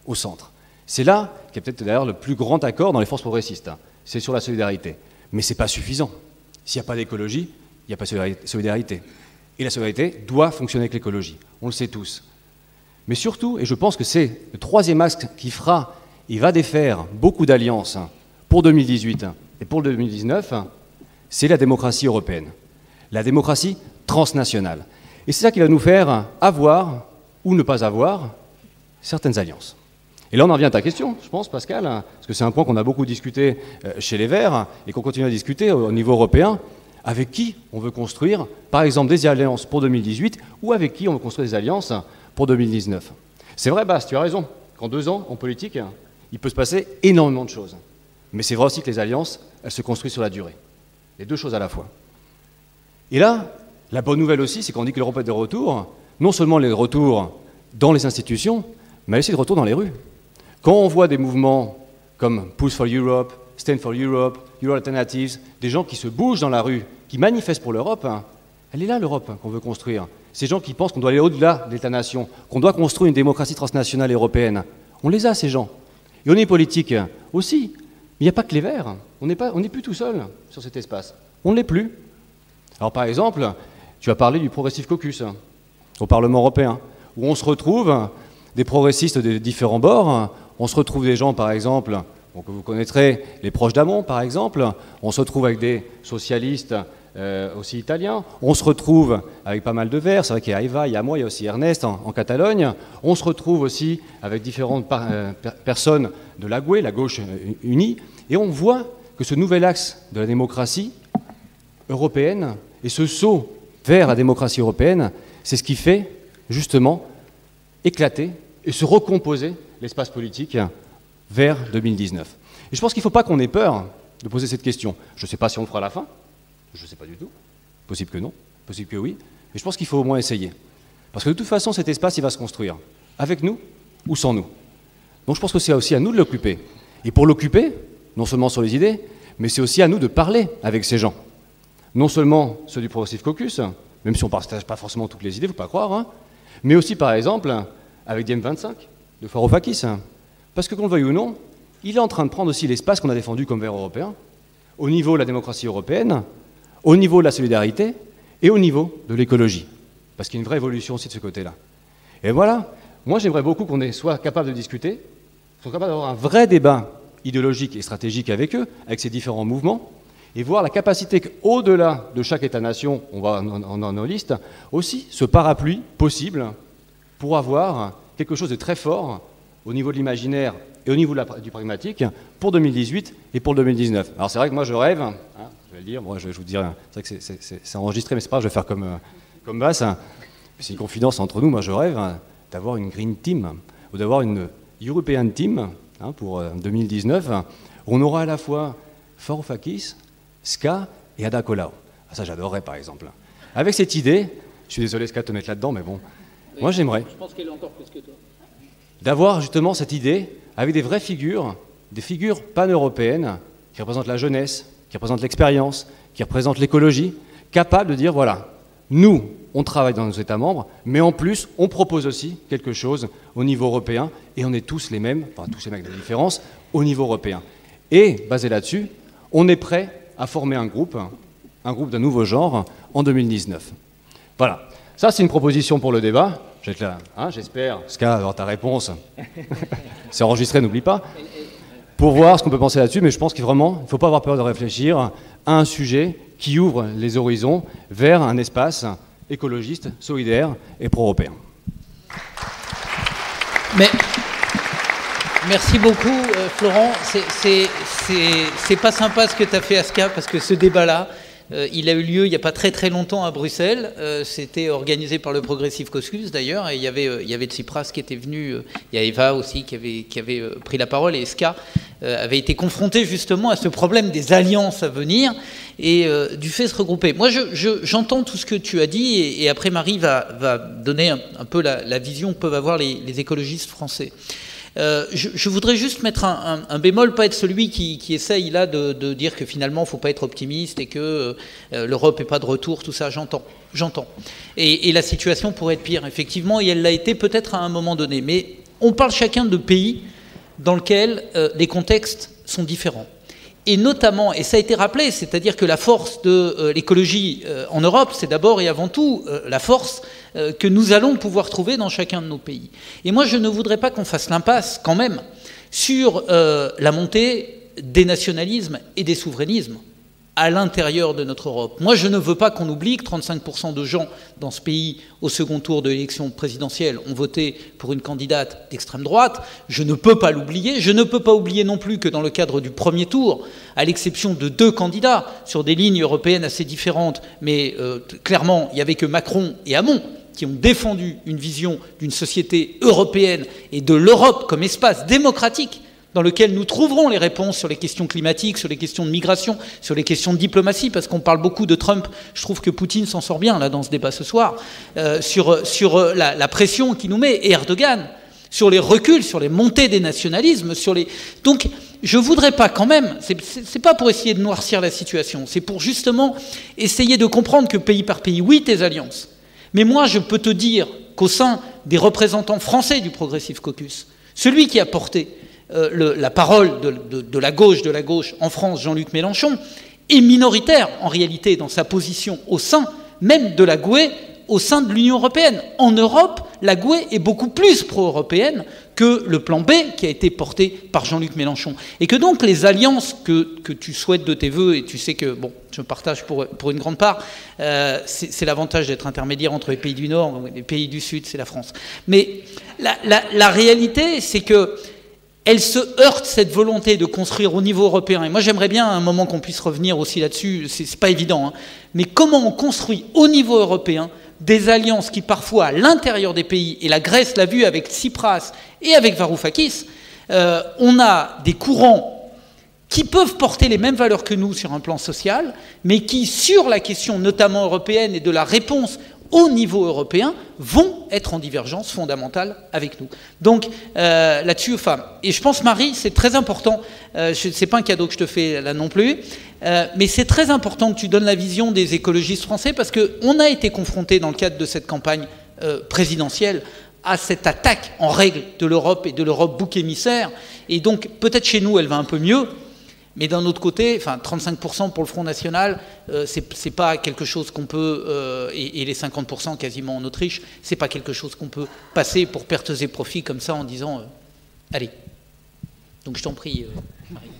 C'est là qu'il y a peut-être d'ailleurs le plus grand accord dans les forces progressistes. C'est sur la solidarité. Mais ce n'est pas suffisant. S'il n'y a pas d'écologie, il n'y a pas de solidarité. Et la solidarité doit fonctionner avec l'écologie. On le sait tous. Mais surtout, et je pense que c'est le 3e axe qui va défaire beaucoup d'alliances pour 2018 et pour 2019, c'est la démocratie européenne. La démocratie transnationale. Et c'est ça qui va nous faire avoir ou ne pas avoir certaines alliances. Et là, on en vient à ta question, je pense, Pascal, parce que c'est un point qu'on a beaucoup discuté chez les Verts et qu'on continue à discuter au niveau européen. Avec qui on veut construire, par exemple, des alliances pour 2018 ou avec qui on veut construire des alliances pour 2019. C'est vrai, Bas, tu as raison, qu'en 2 ans, en politique, il peut se passer énormément de choses. Mais c'est vrai aussi que les alliances, elles se construisent sur la durée. Les 2 choses à la fois. Et là, la bonne nouvelle aussi, c'est qu'on dit que l'Europe est de retour, non seulement les retours dans les institutions, mais aussi de retour dans les rues. Quand on voit des mouvements comme Push for Europe, Stand for Europe, Euro Alternatives, des gens qui se bougent dans la rue, qui manifestent pour l'Europe, elle est là l'Europe qu'on veut construire. Ces gens qui pensent qu'on doit aller au-delà de l'État-nation, qu'on doit construire une démocratie transnationale européenne. On les a, ces gens. Et au niveau politique aussi. Mais il n'y a pas que les Verts. On n'est plus tout seul sur cet espace. On ne l'est plus. Alors par exemple, tu as parlé du Progressive Caucus au Parlement européen, où on se retrouve des progressistes de différents bords. On se retrouve des gens, par exemple, que vous connaîtrez, les proches d'Amon, par exemple. On se retrouve avec des socialistes aussi italiens. On se retrouve avec pas mal de Verts. C'est vrai qu'il y a Eva, il y a moi, il y a aussi Ernest en Catalogne. On se retrouve aussi avec différentes personnes de la GUE, la gauche unie. Et on voit que ce nouvel axe de la démocratie européenne et ce saut vers la démocratie européenne, c'est ce qui fait justement éclater et se recomposer l'espace politique vers 2019. Et je pense qu'il ne faut pas qu'on ait peur de poser cette question. Je ne sais pas si on le fera à la fin, je ne sais pas du tout, possible que non, possible que oui, mais je pense qu'il faut au moins essayer. Parce que de toute façon, cet espace, il va se construire, avec nous ou sans nous. Donc je pense que c'est aussi à nous de l'occuper. Et pour l'occuper, non seulement sur les idées, mais c'est aussi à nous de parler avec ces gens. Non seulement ceux du Progressive Caucus, même si on ne partage pas forcément toutes les idées, il ne faut pas croire, mais aussi par exemple avec DiEM25 de Varoufakis. Parce que qu'on le veuille ou non, il est en train de prendre aussi l'espace qu'on a défendu comme Verts européens, au niveau de la démocratie européenne, au niveau de la solidarité et au niveau de l'écologie. Parce qu'il y a une vraie évolution aussi de ce côté-là. Et voilà, moi j'aimerais beaucoup qu'on soit capable de discuter, qu'on soit capable d'avoir un vrai débat idéologique et stratégique avec eux, avec ces différents mouvements, et voir la capacité qu'au-delà de chaque État-nation, on va en nos listes, aussi ce parapluie possible pour avoir quelque chose de très fort au niveau de l'imaginaire et au niveau du pragmatique pour 2018 et pour 2019. Alors c'est vrai que moi je rêve, je vais le dire, moi je vous dire, c'est vrai que c'est enregistré, mais c'est pas grave, je vais faire comme Bass. C'est une confidence entre nous, moi je rêve d'avoir une Green Team ou d'avoir une European Team pour 2019. Où on aura à la fois Varoufakis, Ska et Ada Colau. Ça j'adorerais par exemple. Avec cette idée, je suis désolé Ska de te mettre là-dedans, mais bon, moi j'aimerais. Je pense qu'elle est encore plus que toi. D'avoir justement cette idée avec des vraies figures, des figures pan-européennes qui représentent la jeunesse, qui représentent l'expérience, qui représentent l'écologie, capables de dire voilà, nous, on travaille dans nos États membres, mais en plus, on propose aussi quelque chose au niveau européen, et on est tous les mêmes, enfin tous les mêmes avec des différences, au niveau européen. Et, basé là-dessus, on est prêt à former un groupe d'un nouveau genre, en 2019. Voilà. Ça, c'est une proposition pour le débat. J'espère, Ska, avoir ta réponse. C'est enregistré, n'oublie pas. Pour voir ce qu'on peut penser là-dessus, mais je pense qu'il ne faut pas avoir peur de réfléchir à un sujet qui ouvre les horizons vers un espace écologiste, solidaire et pro-européen. Mais merci beaucoup, Florent. C'est pas sympa ce que tu as fait, Aska, parce que ce débat-là, il a eu lieu il n'y a pas très très longtemps à Bruxelles. C'était organisé par le Progressive Caucus d'ailleurs, et il y avait Tsipras qui était venu, il y a Eva aussi qui avait pris la parole, et Ska avait été confronté justement à ce problème des alliances à venir et du fait de se regrouper. Moi j'entends tout ce que tu as dit, et après Marie va donner un peu la vision que peuvent avoir les écologistes français. Je voudrais juste mettre un bémol, pas être celui qui essaye là de dire que finalement il ne faut pas être optimiste et que l'Europe n'est pas de retour, tout ça, j'entends. Et la situation pourrait être pire, effectivement, et elle l'a été peut-être à un moment donné. Mais on parle chacun de pays dans lesquels les contextes sont différents. Et notamment, et ça a été rappelé, c'est-à-dire que la force de l'écologie en Europe, c'est d'abord et avant tout la force que nous allons pouvoir trouver dans chacun de nos pays. Et moi, je ne voudrais pas qu'on fasse l'impasse, quand même, sur la montée des nationalismes et des souverainismes à l'intérieur de notre Europe. Moi, je ne veux pas qu'on oublie que 35% de gens dans ce pays, au second tour de l'élection présidentielle, ont voté pour une candidate d'extrême droite. Je ne peux pas l'oublier. Je ne peux pas oublier non plus que dans le cadre du premier tour, à l'exception de 2 candidats sur des lignes européennes assez différentes, mais clairement, il n'y avait que Macron et Hamon qui ont défendu une vision d'une société européenne et de l'Europe comme espace démocratique dans lequel nous trouverons les réponses sur les questions climatiques, sur les questions de migration, sur les questions de diplomatie, parce qu'on parle beaucoup de Trump. Je trouve que Poutine s'en sort bien là dans ce débat ce soir, sur la pression qu'il nous met, et Erdogan, sur les reculs, sur les montées des nationalismes, Donc, je voudrais pas quand même, c'est pas pour essayer de noircir la situation, c'est pour justement essayer de comprendre que pays par pays, oui, tes alliances. Mais moi, je peux te dire qu'au sein des représentants français du Progressive Caucus, celui qui a porté la parole de la gauche en France, Jean-Luc Mélenchon, est minoritaire en réalité dans sa position au sein même de la GUE, au sein de l'Union européenne. En Europe, la GUE est beaucoup plus pro-européenne que le plan B qui a été porté par Jean-Luc Mélenchon. Et que donc les alliances que tu souhaites de tes voeux, et tu sais que, bon, je partage pour une grande part, c'est l'avantage d'être intermédiaire entre les pays du Nord et les pays du Sud, c'est la France. Mais la réalité, c'est que elle se heurte, cette volonté de construire au niveau européen. Et moi, j'aimerais bien à un moment qu'on puisse revenir aussi là-dessus, c'est pas évident, hein. Mais comment on construit au niveau européen des alliances qui, parfois, à l'intérieur des pays, et la Grèce l'a vu avec Tsipras et avec Varoufakis, on a des courants qui peuvent porter les mêmes valeurs que nous sur un plan social, mais qui, sur la question notamment européenne et de la réponse au niveau européen, vont être en divergence fondamentale avec nous. Donc, là-dessus, enfin, et je pense, Marie, c'est très important, c'est pas un cadeau que je te fais là non plus, mais c'est très important que tu donnes la vision des écologistes français, parce qu'on a été confrontés dans le cadre de cette campagne présidentielle à cette attaque en règle de l'Europe et de l'Europe bouc émissaire, et donc peut-être chez nous elle va un peu mieux, mais d'un autre côté, enfin 35% pour le Front National, c'est pas quelque chose qu'on peut, et les 50% quasiment en Autriche, c'est pas quelque chose qu'on peut passer pour pertes et profits comme ça en disant allez. Donc je t'en prie, Marie.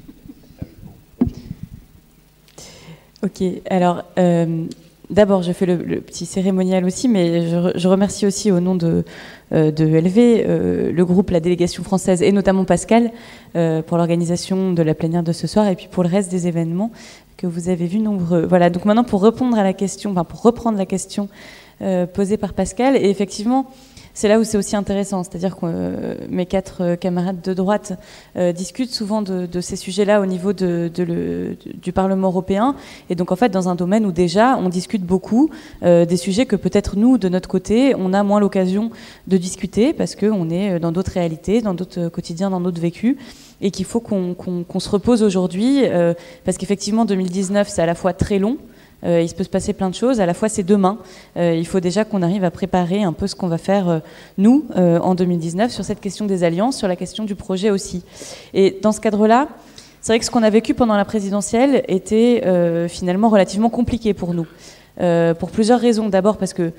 Ok, alors d'abord je fais le petit cérémonial aussi, mais je remercie aussi au nom de LV, le groupe, la délégation française et notamment Pascal pour l'organisation de la plénière de ce soir et puis pour le reste des événements que vous avez vus nombreux. Voilà, donc maintenant pour répondre à la question, enfin pour reprendre la question posée par Pascal, et effectivement c'est là où c'est aussi intéressant, c'est-à-dire que mes 4 camarades de droite discutent souvent de ces sujets-là au niveau du Parlement européen, et donc en fait dans un domaine où déjà on discute beaucoup des sujets que peut-être nous, de notre côté, on a moins l'occasion de discuter, parce qu'on est dans d'autres réalités, dans d'autres quotidiens, dans d'autres vécus, et qu'il faut qu'on se repose aujourd'hui, parce qu'effectivement 2019 c'est à la fois très long, il peut se passer plein de choses. À la fois, c'est demain. Il faut déjà qu'on arrive à préparer un peu ce qu'on va faire, nous, en 2019, sur cette question des alliances, sur la question du projet aussi. Et dans ce cadre-là, c'est vrai que ce qu'on a vécu pendant la présidentielle était finalement relativement compliqué pour nous, pour plusieurs raisons. D'abord parce que,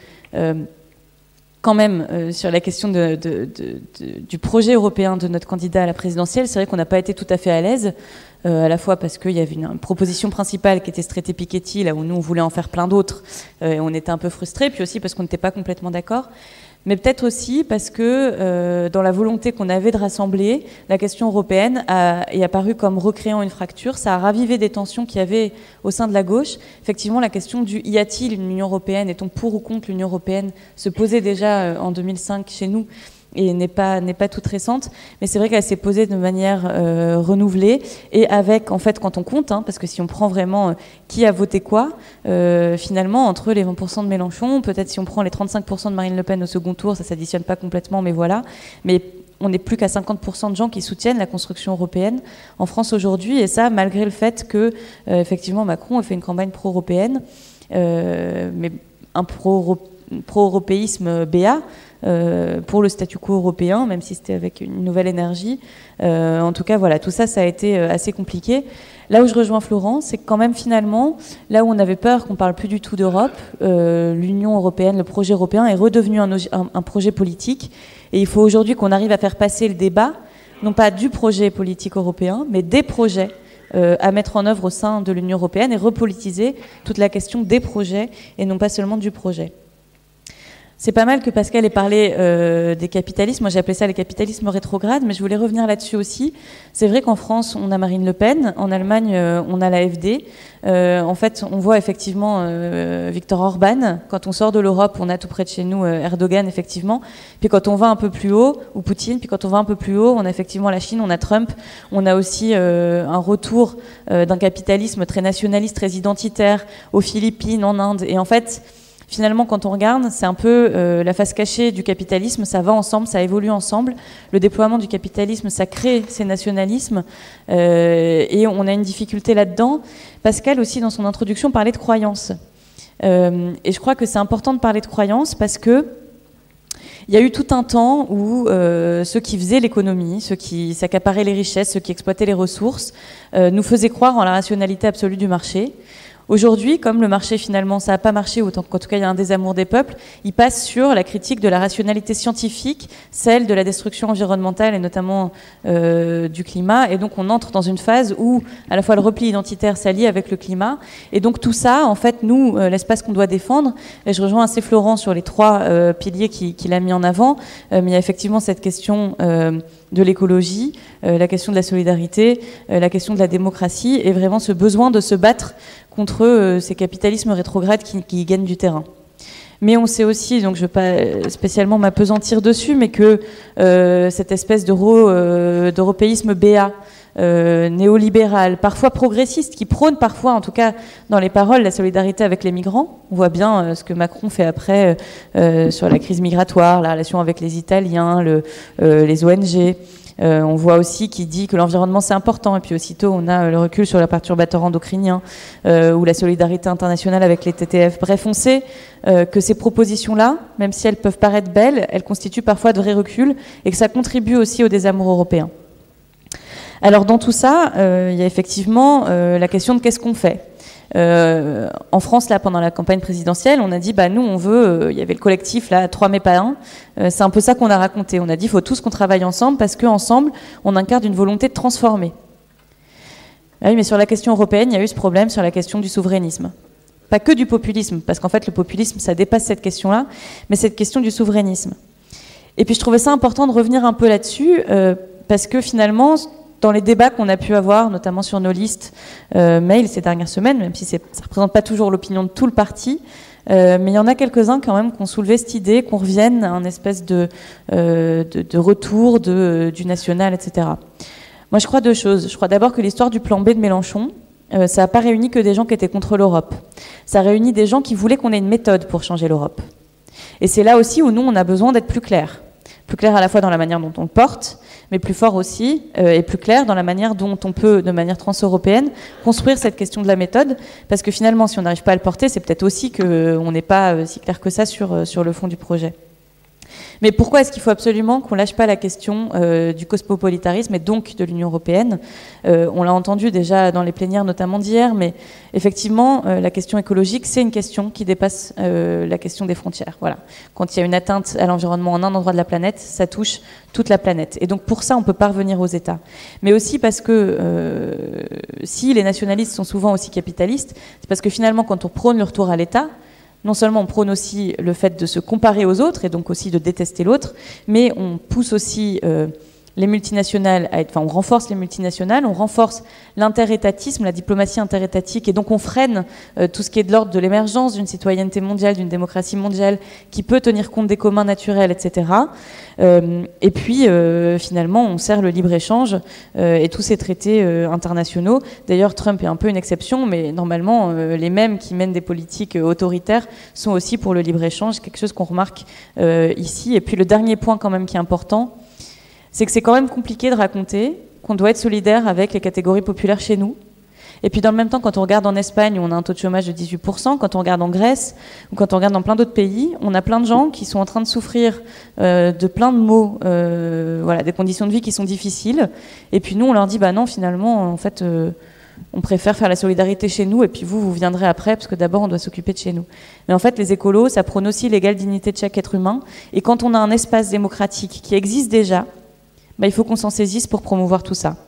quand même, sur la question du projet européen de notre candidat à la présidentielle, c'est vrai qu'on n'a pas été tout à fait à l'aise, à la fois parce qu'il y avait une proposition principale qui était ce traité Piketty, là où nous on voulait en faire plein d'autres, et on était un peu frustrés, puis aussi parce qu'on n'était pas complètement d'accord. Mais peut-être aussi parce que dans la volonté qu'on avait de rassembler, la question européenne est apparue comme recréant une fracture. Ça a ravivé des tensions qu'il y avait au sein de la gauche. Effectivement, la question du « y a-t-il une Union européenne ? Est-on pour ou contre l'Union européenne ?» se posait déjà en 2005 chez nous et n'est pas toute récente. Mais c'est vrai qu'elle s'est posée de manière renouvelée et avec, en fait, quand on compte, parce que si on prend vraiment qui a voté quoi, finalement, entre les 20% de Mélenchon, peut-être si on prend les 35% de Marine Le Pen au second tour, ça s'additionne pas complètement, mais voilà. Mais on n'est plus qu'à 50% de gens qui soutiennent la construction européenne en France aujourd'hui, et ça, malgré le fait que, effectivement, Macron a fait une campagne pro-européenne, mais un pro-européisme BA, pour le statu quo européen, même si c'était avec une nouvelle énergie. En tout cas, voilà, tout ça, ça a été assez compliqué. Là où je rejoins Florent, c'est que quand même, finalement, là où on avait peur qu'on parle plus du tout d'Europe, l'Union européenne, le projet européen est redevenu un projet politique. Et il faut aujourd'hui qu'on arrive à faire passer le débat, non pas du projet politique européen, mais des projets à mettre en œuvre au sein de l'Union européenne et repolitiser toute la question des projets et non pas seulement du projet. C'est pas mal que Pascal ait parlé des capitalismes. Moi, j'ai appelé ça les capitalismes rétrogrades, mais je voulais revenir là-dessus aussi. C'est vrai qu'en France, on a Marine Le Pen. En Allemagne, on a l'AfD. En fait, on voit effectivement Viktor Orban. Quand on sort de l'Europe, on a tout près de chez nous Erdogan, effectivement. Puis quand on va un peu plus haut, ou Poutine, puis quand on va un peu plus haut, on a effectivement la Chine, on a Trump. On a aussi un retour d'un capitalisme très nationaliste, très identitaire, aux Philippines, en Inde. Et en fait, finalement, quand on regarde, c'est un peu la face cachée du capitalisme, ça va ensemble, ça évolue ensemble. Le déploiement du capitalisme, ça crée ces nationalismes, et on a une difficulté là-dedans. Pascal aussi, dans son introduction, parlait de croyances. Et je crois que c'est important de parler de croyances parce que il y a eu tout un temps où ceux qui faisaient l'économie, ceux qui s'accaparaient les richesses, ceux qui exploitaient les ressources, nous faisaient croire en la rationalité absolue du marché. Aujourd'hui, comme le marché finalement ça n'a pas marché, autant qu'en tout cas il y a un désamour des peuples, il passe sur la critique de la rationalité scientifique, celle de la destruction environnementale et notamment du climat. Et donc on entre dans une phase où à la fois le repli identitaire s'allie avec le climat. Et donc tout ça, en fait, nous, l'espace qu'on doit défendre, et je rejoins assez Florent sur les trois piliers qu'il a mis en avant, mais il y a effectivement cette question de l'écologie, la question de la solidarité, la question de la démocratie, et vraiment ce besoin de se battre contre ces capitalismes rétrogrades qui gagnent du terrain. Mais on sait aussi, donc je ne vais pas spécialement m'appesantir dessus, mais que cette espèce d'européisme BA, néolibéral, parfois progressiste, qui prône parfois, en tout cas dans les paroles, la solidarité avec les migrants. On voit bien ce que Macron fait après sur la crise migratoire, la relation avec les Italiens, les ONG. On voit aussi qu'il dit que l'environnement c'est important, et puis aussitôt on a le recul sur les perturbateurs endocriniens ou la solidarité internationale avec les TTF. Bref, on sait que ces propositions-là, même si elles peuvent paraître belles, elles constituent parfois de vrais reculs et que ça contribue aussi au désamour européen. Alors dans tout ça, il y a effectivement la question de qu'est-ce qu'on fait. En France, là, pendant la campagne présidentielle, on a dit, nous, on veut, il y avait le collectif, là, 3 mais pas 1. C'est un peu ça qu'on a raconté. On a dit, il faut tous qu'on travaille ensemble parce qu'ensemble, on incarne une volonté de transformer. Oui, mais sur la question européenne, il y a eu ce problème sur la question du souverainisme. Pas que du populisme, parce qu'en fait, le populisme, ça dépasse cette question-là, mais cette question du souverainisme. Et puis, je trouvais ça important de revenir un peu là-dessus, parce que finalement, dans les débats qu'on a pu avoir, notamment sur nos listes mail ces dernières semaines, même si ça ne représente pas toujours l'opinion de tout le parti, mais il y en a quelques-uns quand même qui ont soulevé cette idée qu'on revienne à un espèce de retour du national, etc. Moi, je crois deux choses. Je crois d'abord que l'histoire du plan B de Mélenchon, ça n'a pas réuni que des gens qui étaient contre l'Europe. Ça réunit des gens qui voulaient qu'on ait une méthode pour changer l'Europe. Et c'est là aussi où nous, on a besoin d'être plus clairs. Plus clair à la fois dans la manière dont on le porte, mais plus fort aussi et plus clair dans la manière dont on peut, de manière trans-européenne, construire cette question de la méthode, parce que finalement, si on n'arrive pas à le porter, c'est peut-être aussi qu'on n'est pas si clair que ça sur le fond du projet. Mais pourquoi est-ce qu'il faut absolument qu'on lâche pas la question du cosmopolitarisme et donc de l'Union européenne? On l'a entendu déjà dans les plénières, notamment d'hier, mais effectivement, la question écologique, c'est une question qui dépasse la question des frontières. Voilà. Quand il y a une atteinte à l'environnement en un endroit de la planète, ça touche toute la planète. Et donc pour ça, on peut pas revenir aux États. Mais aussi parce que si les nationalistes sont souvent aussi capitalistes, c'est parce que finalement, quand on prône le retour à l'État, non seulement on prône aussi le fait de se comparer aux autres et donc aussi de détester l'autre, mais on pousse aussi les multinationales on renforce les multinationales, on renforce interétatisme, la diplomatie interétatique, et donc on freine tout ce qui est de l'ordre de l'émergence d'une citoyenneté mondiale, d'une démocratie mondiale qui peut tenir compte des communs naturels, etc. Et puis finalement on sert le libre-échange et tous ces traités internationaux. D'ailleurs Trump est un peu une exception, mais normalement les mêmes qui mènent des politiques autoritaires sont aussi pour le libre-échange, quelque chose qu'on remarque ici. Et puis le dernier point quand même qui est important, c'est que c'est quand même compliqué de raconter qu'on doit être solidaire avec les catégories populaires chez nous. Et puis dans le même temps, quand on regarde en Espagne, où on a un taux de chômage de 18%, quand on regarde en Grèce, ou quand on regarde dans plein d'autres pays, on a plein de gens qui sont en train de souffrir de plein de maux, voilà, des conditions de vie qui sont difficiles. Et puis nous, on leur dit, bah non, finalement, en fait, on préfère faire la solidarité chez nous, et puis vous viendrez après, parce que d'abord, on doit s'occuper de chez nous. Mais en fait, les écolos, ça prône aussi l'égale dignité de chaque être humain. Et quand on a un espace démocratique qui existe déjà, bah, il faut qu'on s'en saisisse pour promouvoir tout ça.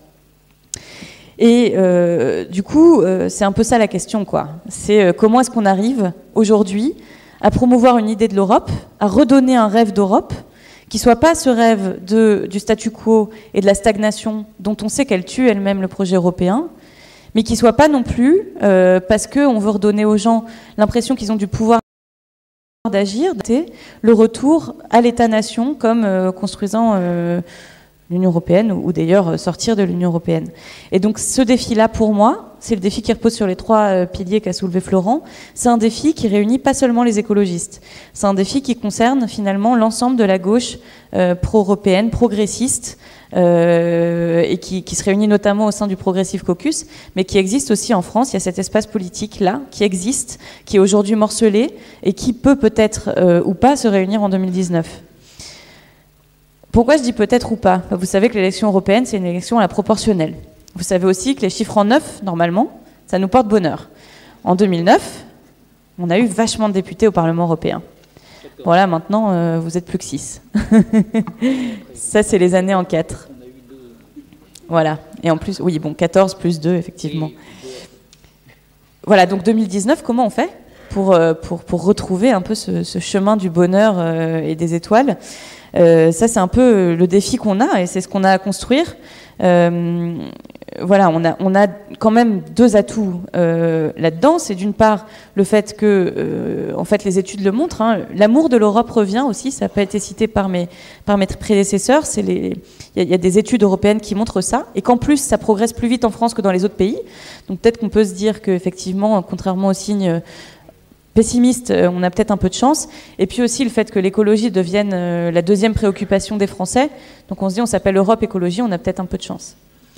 Et du coup, c'est un peu ça la question, quoi. C'est comment est-ce qu'on arrive aujourd'hui à promouvoir une idée de l'Europe, à redonner un rêve d'Europe, qui soit pas ce rêve du statu quo et de la stagnation dont on sait qu'elle tue elle-même le projet européen, mais qui soit pas non plus parce qu'on veut redonner aux gens l'impression qu'ils ont du pouvoir d'agir, le retour à l'État-nation comme construisant l'Union européenne, ou d'ailleurs sortir de l'Union européenne. Et donc ce défi-là, pour moi, c'est le défi qui repose sur les trois piliers qu'a soulevé Florent. C'est un défi qui réunit pas seulement les écologistes. C'est un défi qui concerne finalement l'ensemble de la gauche pro-européenne, progressiste, et qui se réunit notamment au sein du Progressive Caucus, mais qui existe aussi en France. Il y a cet espace politique-là qui existe, qui est aujourd'hui morcelé, et qui peut peut-être ou pas se réunir en 2019. Pourquoi je dis peut-être ou pas? Vous savez que l'élection européenne, c'est une élection à la proportionnelle. Vous savez aussi que les chiffres en 9, normalement, ça nous porte bonheur. En 2009, on a eu vachement de députés au Parlement européen. Voilà, maintenant, vous êtes plus que 6. Ça, c'est les années en 4. Voilà. Et en plus, oui, bon, 14 plus 2, effectivement. Voilà, donc 2019, comment on fait pour retrouver un peu ce chemin du bonheur et des étoiles? Ça, c'est un peu le défi qu'on a, et c'est ce qu'on a à construire. Voilà, on a quand même deux atouts là-dedans. C'est d'une part le fait que, en fait, les études le montrent, hein, l'amour de l'Europe revient aussi. Ça n'a pas été cité par mes prédécesseurs. Il y a des études européennes qui montrent ça, et qu'en plus, ça progresse plus vite en France que dans les autres pays. Donc peut-être qu'on peut se dire qu'effectivement, contrairement aux signes pessimiste, on a peut-être un peu de chance. Et puis aussi le fait que l'écologie devienne la deuxième préoccupation des Français. Donc on se dit, on s'appelle Europe Écologie, on a peut-être un peu de chance.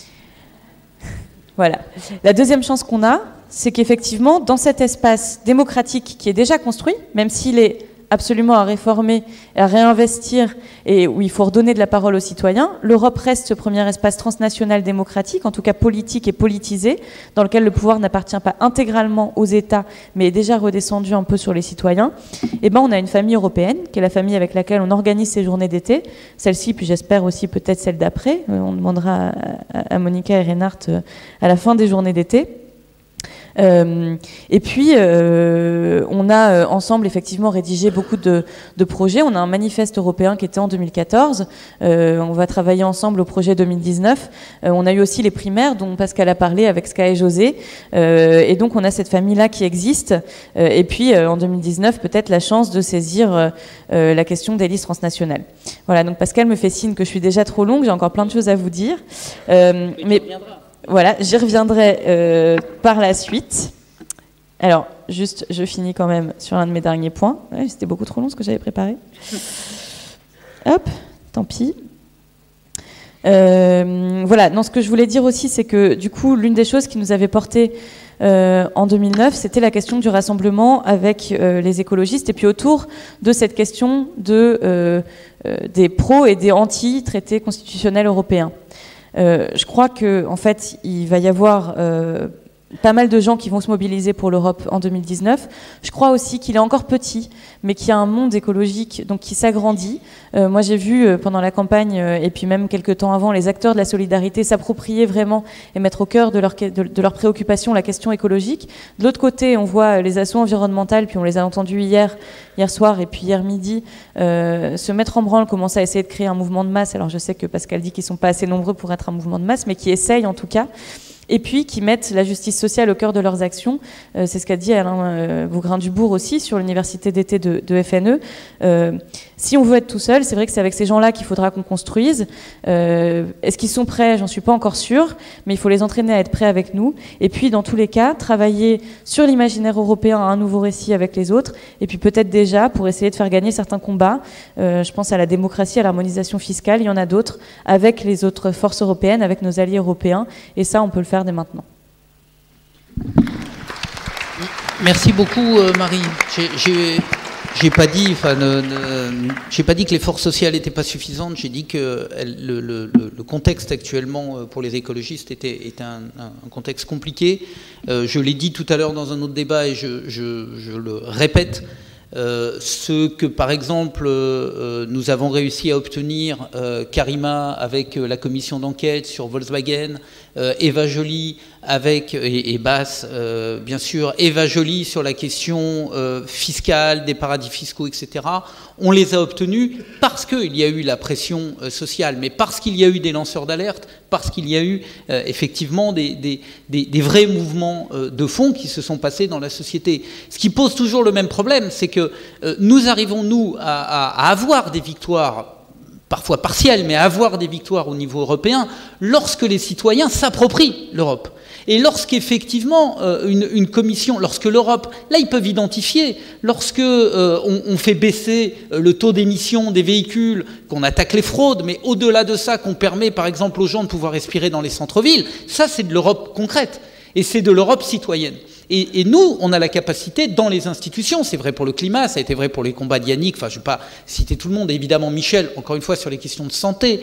Voilà. La deuxième chance qu'on a, c'est qu'effectivement, dans cet espace démocratique qui est déjà construit, même s'il est absolument à réformer, à réinvestir, et où il faut redonner de la parole aux citoyens, l'Europe reste ce premier espace transnational démocratique, en tout cas politique et politisé, dans lequel le pouvoir n'appartient pas intégralement aux États, mais est déjà redescendu un peu sur les citoyens. Et ben, on a une famille européenne, qui est la famille avec laquelle on organise ces journées d'été, celle-ci, puis j'espère aussi peut-être celle d'après. On demandera à Monica et Reinhard à la fin des journées d'été. Et puis on a ensemble effectivement rédigé beaucoup de projets. On a un manifeste européen qui était en 2014. On va travailler ensemble au projet 2019. On a eu aussi les primaires dont Pascal a parlé avec Ska et José. Et donc on a cette famille-là qui existe. Et puis en 2019, peut-être la chance de saisir la question des listes transnationales. Voilà, donc Pascal me fait signe que je suis déjà trop longue. J'ai encore plein de choses à vous dire. Mais voilà, j'y reviendrai par la suite. Alors, juste, je finis quand même sur un de mes derniers points. Ouais, c'était beaucoup trop long ce que j'avais préparé. Hop, tant pis. Voilà, non, ce que je voulais dire aussi, c'est que du coup, l'une des choses qui nous avait porté en 2009, c'était la question du rassemblement avec les écologistes, et puis autour de cette question des pros et des anti-traités constitutionnels européens. Je crois que, en fait, il va y avoir pas mal de gens qui vont se mobiliser pour l'Europe en 2019. Je crois aussi qu'il est encore petit, mais qu'il y a un monde écologique donc qui s'agrandit. Moi, j'ai vu pendant la campagne, et puis même quelques temps avant, les acteurs de la solidarité s'approprier vraiment et mettre au cœur de leur préoccupation la question écologique. De l'autre côté, on voit les assos environnementales, puis on les a entendus hier soir et puis hier midi, se mettre en branle, commencer à essayer de créer un mouvement de masse. Alors je sais que Pascal dit qu'ils ne sont pas assez nombreux pour être un mouvement de masse, mais qui essayent en tout cas. Et puis qui mettent la justice sociale au cœur de leurs actions. C'est ce qu'a dit Alain Bougrain-Dubourg aussi sur l'université d'été de FNE. Si on veut être tout seul, c'est vrai que c'est avec ces gens-là qu'il faudra qu'on construise. Est-ce qu'ils sont prêts? J'en suis pas encore sûre, mais il faut les entraîner à être prêts avec nous. Et puis, dans tous les cas, travailler sur l'imaginaire européen à un nouveau récit avec les autres. Et puis peut-être déjà pour essayer de faire gagner certains combats. Je pense à la démocratie, à l'harmonisation fiscale. Il y en a d'autres avec les autres forces européennes, avec nos alliés européens. Et ça, on peut le faire dès maintenant. Merci beaucoup, Marie. J'ai pas dit que les forces sociales n'étaient pas suffisantes. J'ai dit que le contexte actuellement pour les écologistes était un contexte compliqué. Je l'ai dit tout à l'heure dans un autre débat et je le répète. Ce que, par exemple, nous avons réussi à obtenir, Karima avec la commission d'enquête sur Volkswagen, Eva Joly avec, et Bass, bien sûr, Eva Joly sur la question fiscale, des paradis fiscaux, etc. On les a obtenus parce qu'il y a eu la pression sociale, mais parce qu'il y a eu des lanceurs d'alerte, parce qu'il y a eu effectivement des vrais mouvements de fond qui se sont passés dans la société. Ce qui pose toujours le même problème, c'est que nous arrivons, nous, à avoir des victoires, parfois partielles, mais à avoir des victoires au niveau européen, lorsque les citoyens s'approprient l'Europe. Et lorsqu'effectivement, une commission, lorsque l'Europe, là ils peuvent identifier, lorsque on fait baisser le taux d'émission des véhicules, qu'on attaque les fraudes, mais au-delà de ça, qu'on permet par exemple aux gens de pouvoir respirer dans les centres-villes, ça c'est de l'Europe concrète, et c'est de l'Europe citoyenne. Et nous, on a la capacité dans les institutions, c'est vrai pour le climat, ça a été vrai pour les combats d'Yannick, enfin je ne vais pas citer tout le monde, évidemment Michel, encore une fois sur les questions de santé,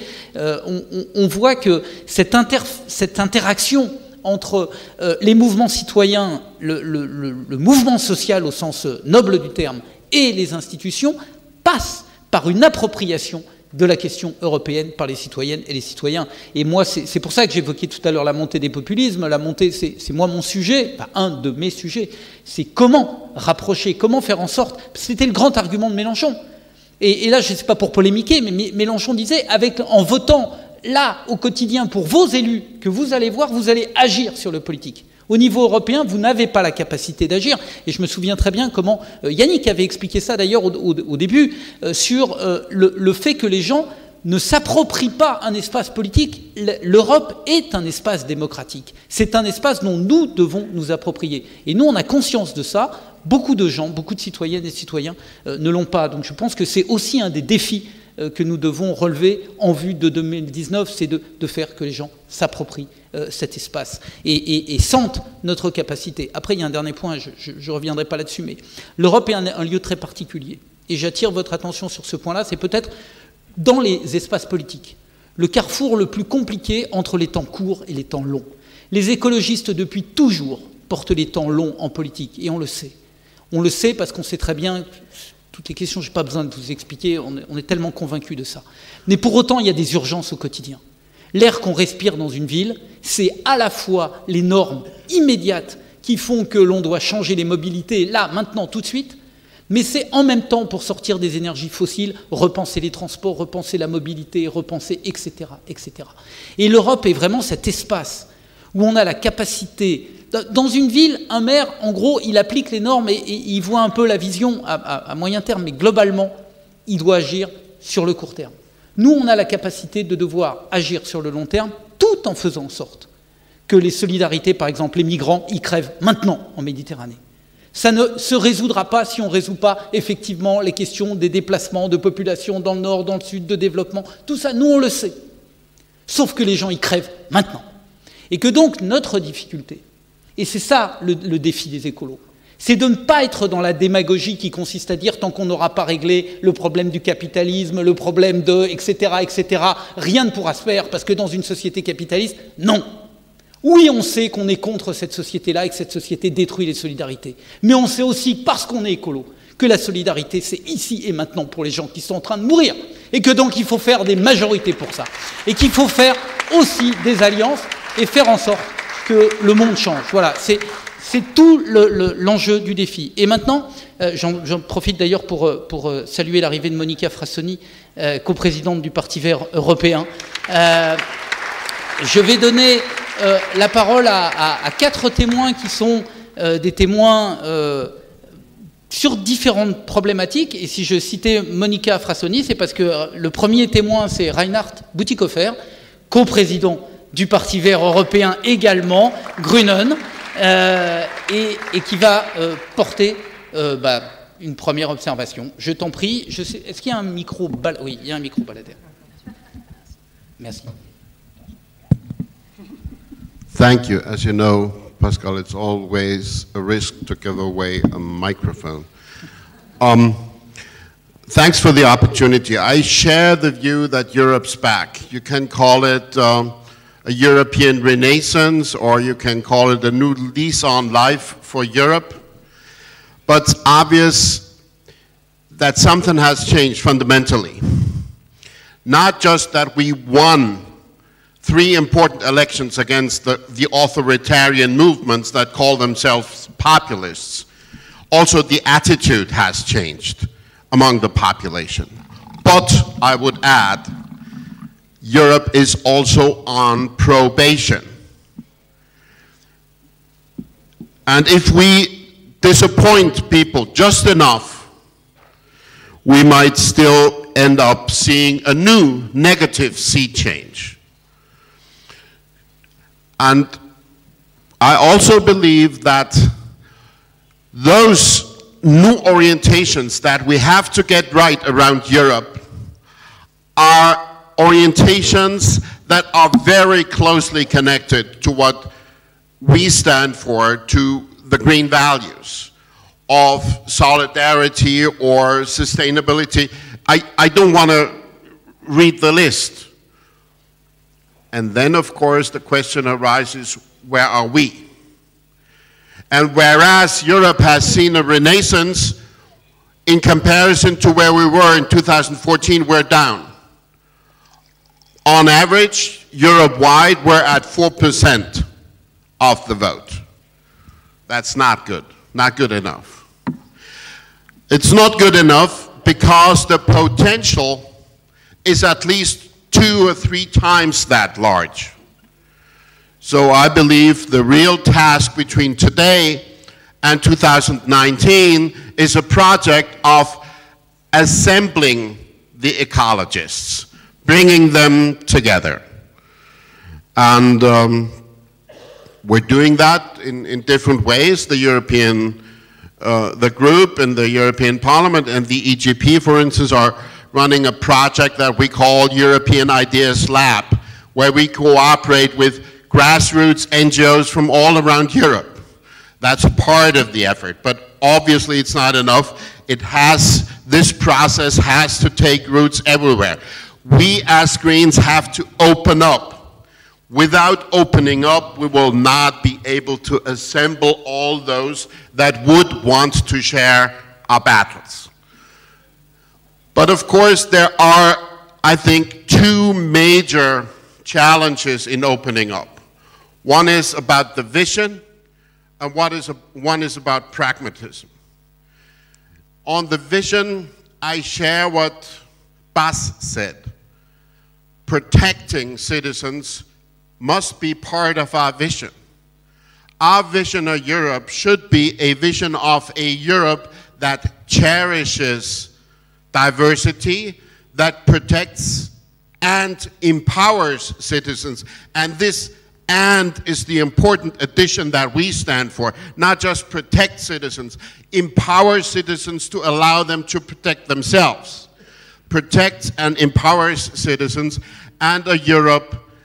on voit que cette interaction entre les mouvements citoyens, le mouvement social au sens noble du terme, et les institutions, passe par une appropriation de la question européenne par les citoyennes et les citoyens. Et moi, c'est pour ça que j'évoquais tout à l'heure la montée des populismes. La montée, c'est moi mon sujet, enfin, un de mes sujets, c'est comment rapprocher, comment faire en sorte... C'était le grand argument de Mélenchon. Et là, je ne sais pas pour polémiquer, mais Mélenchon disait, en votant là, au quotidien, pour vos élus, que vous allez voir, vous allez agir sur le politique. Au niveau européen, vous n'avez pas la capacité d'agir. Et je me souviens très bien comment Yannick avait expliqué ça d'ailleurs au début, sur le fait que les gens ne s'approprient pas un espace politique. L'Europe est un espace démocratique. C'est un espace dont nous devons nous approprier. Et nous, on a conscience de ça. Beaucoup de gens, beaucoup de citoyennes et citoyens ne l'ont pas. Donc je pense que c'est aussi un des défis que nous devons relever en vue de 2019, c'est de faire que les gens s'approprient cet espace et sentent notre capacité. Après, il y a un dernier point, je ne reviendrai pas là-dessus, mais l'Europe est un lieu très particulier. Et j'attire votre attention sur ce point-là, c'est peut-être dans les espaces politiques, le carrefour le plus compliqué entre les temps courts et les temps longs. Les écologistes, depuis toujours, portent les temps longs en politique, et on le sait. On le sait parce qu'on sait très bien... Toutes les questions, je n'ai pas besoin de vous expliquer, on est tellement convaincus de ça. Mais pour autant, il y a des urgences au quotidien. L'air qu'on respire dans une ville, c'est à la fois les normes immédiates qui font que l'on doit changer les mobilités, là, maintenant, tout de suite, mais c'est en même temps, pour sortir des énergies fossiles, repenser les transports, repenser la mobilité, repenser, etc., etc. Et l'Europe est vraiment cet espace où on a la capacité... Dans une ville, un maire, en gros, il applique les normes et il voit un peu la vision à moyen terme, mais globalement, il doit agir sur le court terme. Nous, on a la capacité de devoir agir sur le long terme, tout en faisant en sorte que les solidarités, par exemple, les migrants, ils crèvent maintenant en Méditerranée. Ça ne se résoudra pas si on ne résout pas, effectivement, les questions des déplacements de population dans le nord, dans le sud, de développement. Tout ça, nous, on le sait. Sauf que les gens y crèvent maintenant. Et que donc notre difficulté, et c'est ça le défi des écolos, c'est de ne pas être dans la démagogie qui consiste à dire tant qu'on n'aura pas réglé le problème du capitalisme, le problème de etc., etc., rien ne pourra se faire parce que dans une société capitaliste, non. Oui, on sait qu'on est contre cette société-là et que cette société détruit les solidarités. Mais on sait aussi, parce qu'on est écolo, que la solidarité, c'est ici et maintenant pour les gens qui sont en train de mourir. Et que donc il faut faire des majorités pour ça. Et qu'il faut faire aussi des alliances et faire en sorte que le monde change. Voilà, c'est tout l'enjeu du défi. Et maintenant, j'en profite d'ailleurs pour saluer l'arrivée de Monica Frassoni, coprésidente du Parti vert européen. Je vais donner la parole à 4 témoins qui sont des témoins sur différentes problématiques. Et si je citais Monica Frassoni, c'est parce que le premier témoin, c'est Reinhard Bütikofer, coprésident du Parti vert européen également, Grünen, et qui va porter une première observation. Je t'en prie. Est-ce qu'il y a un micro Oui, il y a un micro baladeur. Merci. Thank you. As you know, Pascal, it's always a risk to give away a microphone. Thanks for the opportunity. I share the view that Europe's back. You can call it a European renaissance, or you can call it a new lease on life for Europe. But it's obvious that something has changed fundamentally. Not just that we won 3 important elections against the authoritarian movements that call themselves populists. Also, the attitude has changed among the population. But I would add, Europe is also on probation. And if we disappoint people just enough, we might still end up seeing a new negative sea change. And I also believe that those new orientations that we have to get right around Europe are orientations that are very closely connected to what we stand for, to the green values of solidarity or sustainability. I don't want to read the list. And then, of course, the question arises, where are we? And whereas Europe has seen a renaissance, in comparison to where we were in 2014, we're down. On average, Europe-wide, we're at 4% of the vote. That's not good enough. It's not good enough because the potential is at least 2 or 3 times that large. So I believe the real task between today and 2019 is a project of assembling the ecologists, bringing them together. And we're doing that in different ways. The European, the group and the European Parliament and the EGP, for instance, are running a project that we call European Ideas Lab, where we cooperate with grassroots NGOs from all around Europe. That's part of the effort, but obviously it's not enough. This process has to take roots everywhere. We as Greens have to open up. Without opening up, we will not be able to assemble all those that would want to share our battles. But of course, there are, I think, 2 major challenges in opening up. One is about the vision, and one is about pragmatism. On the vision, I share what Bas said. Protecting citizens must be part of our vision. Our vision of Europe should be a vision of a Europe that cherishes diversity, that protects and empowers citizens. And this "and" is the important addition that we stand for. Not just protect citizens, empower citizens to allow them to protect themselves. Protects and empowers citizens, and a Europe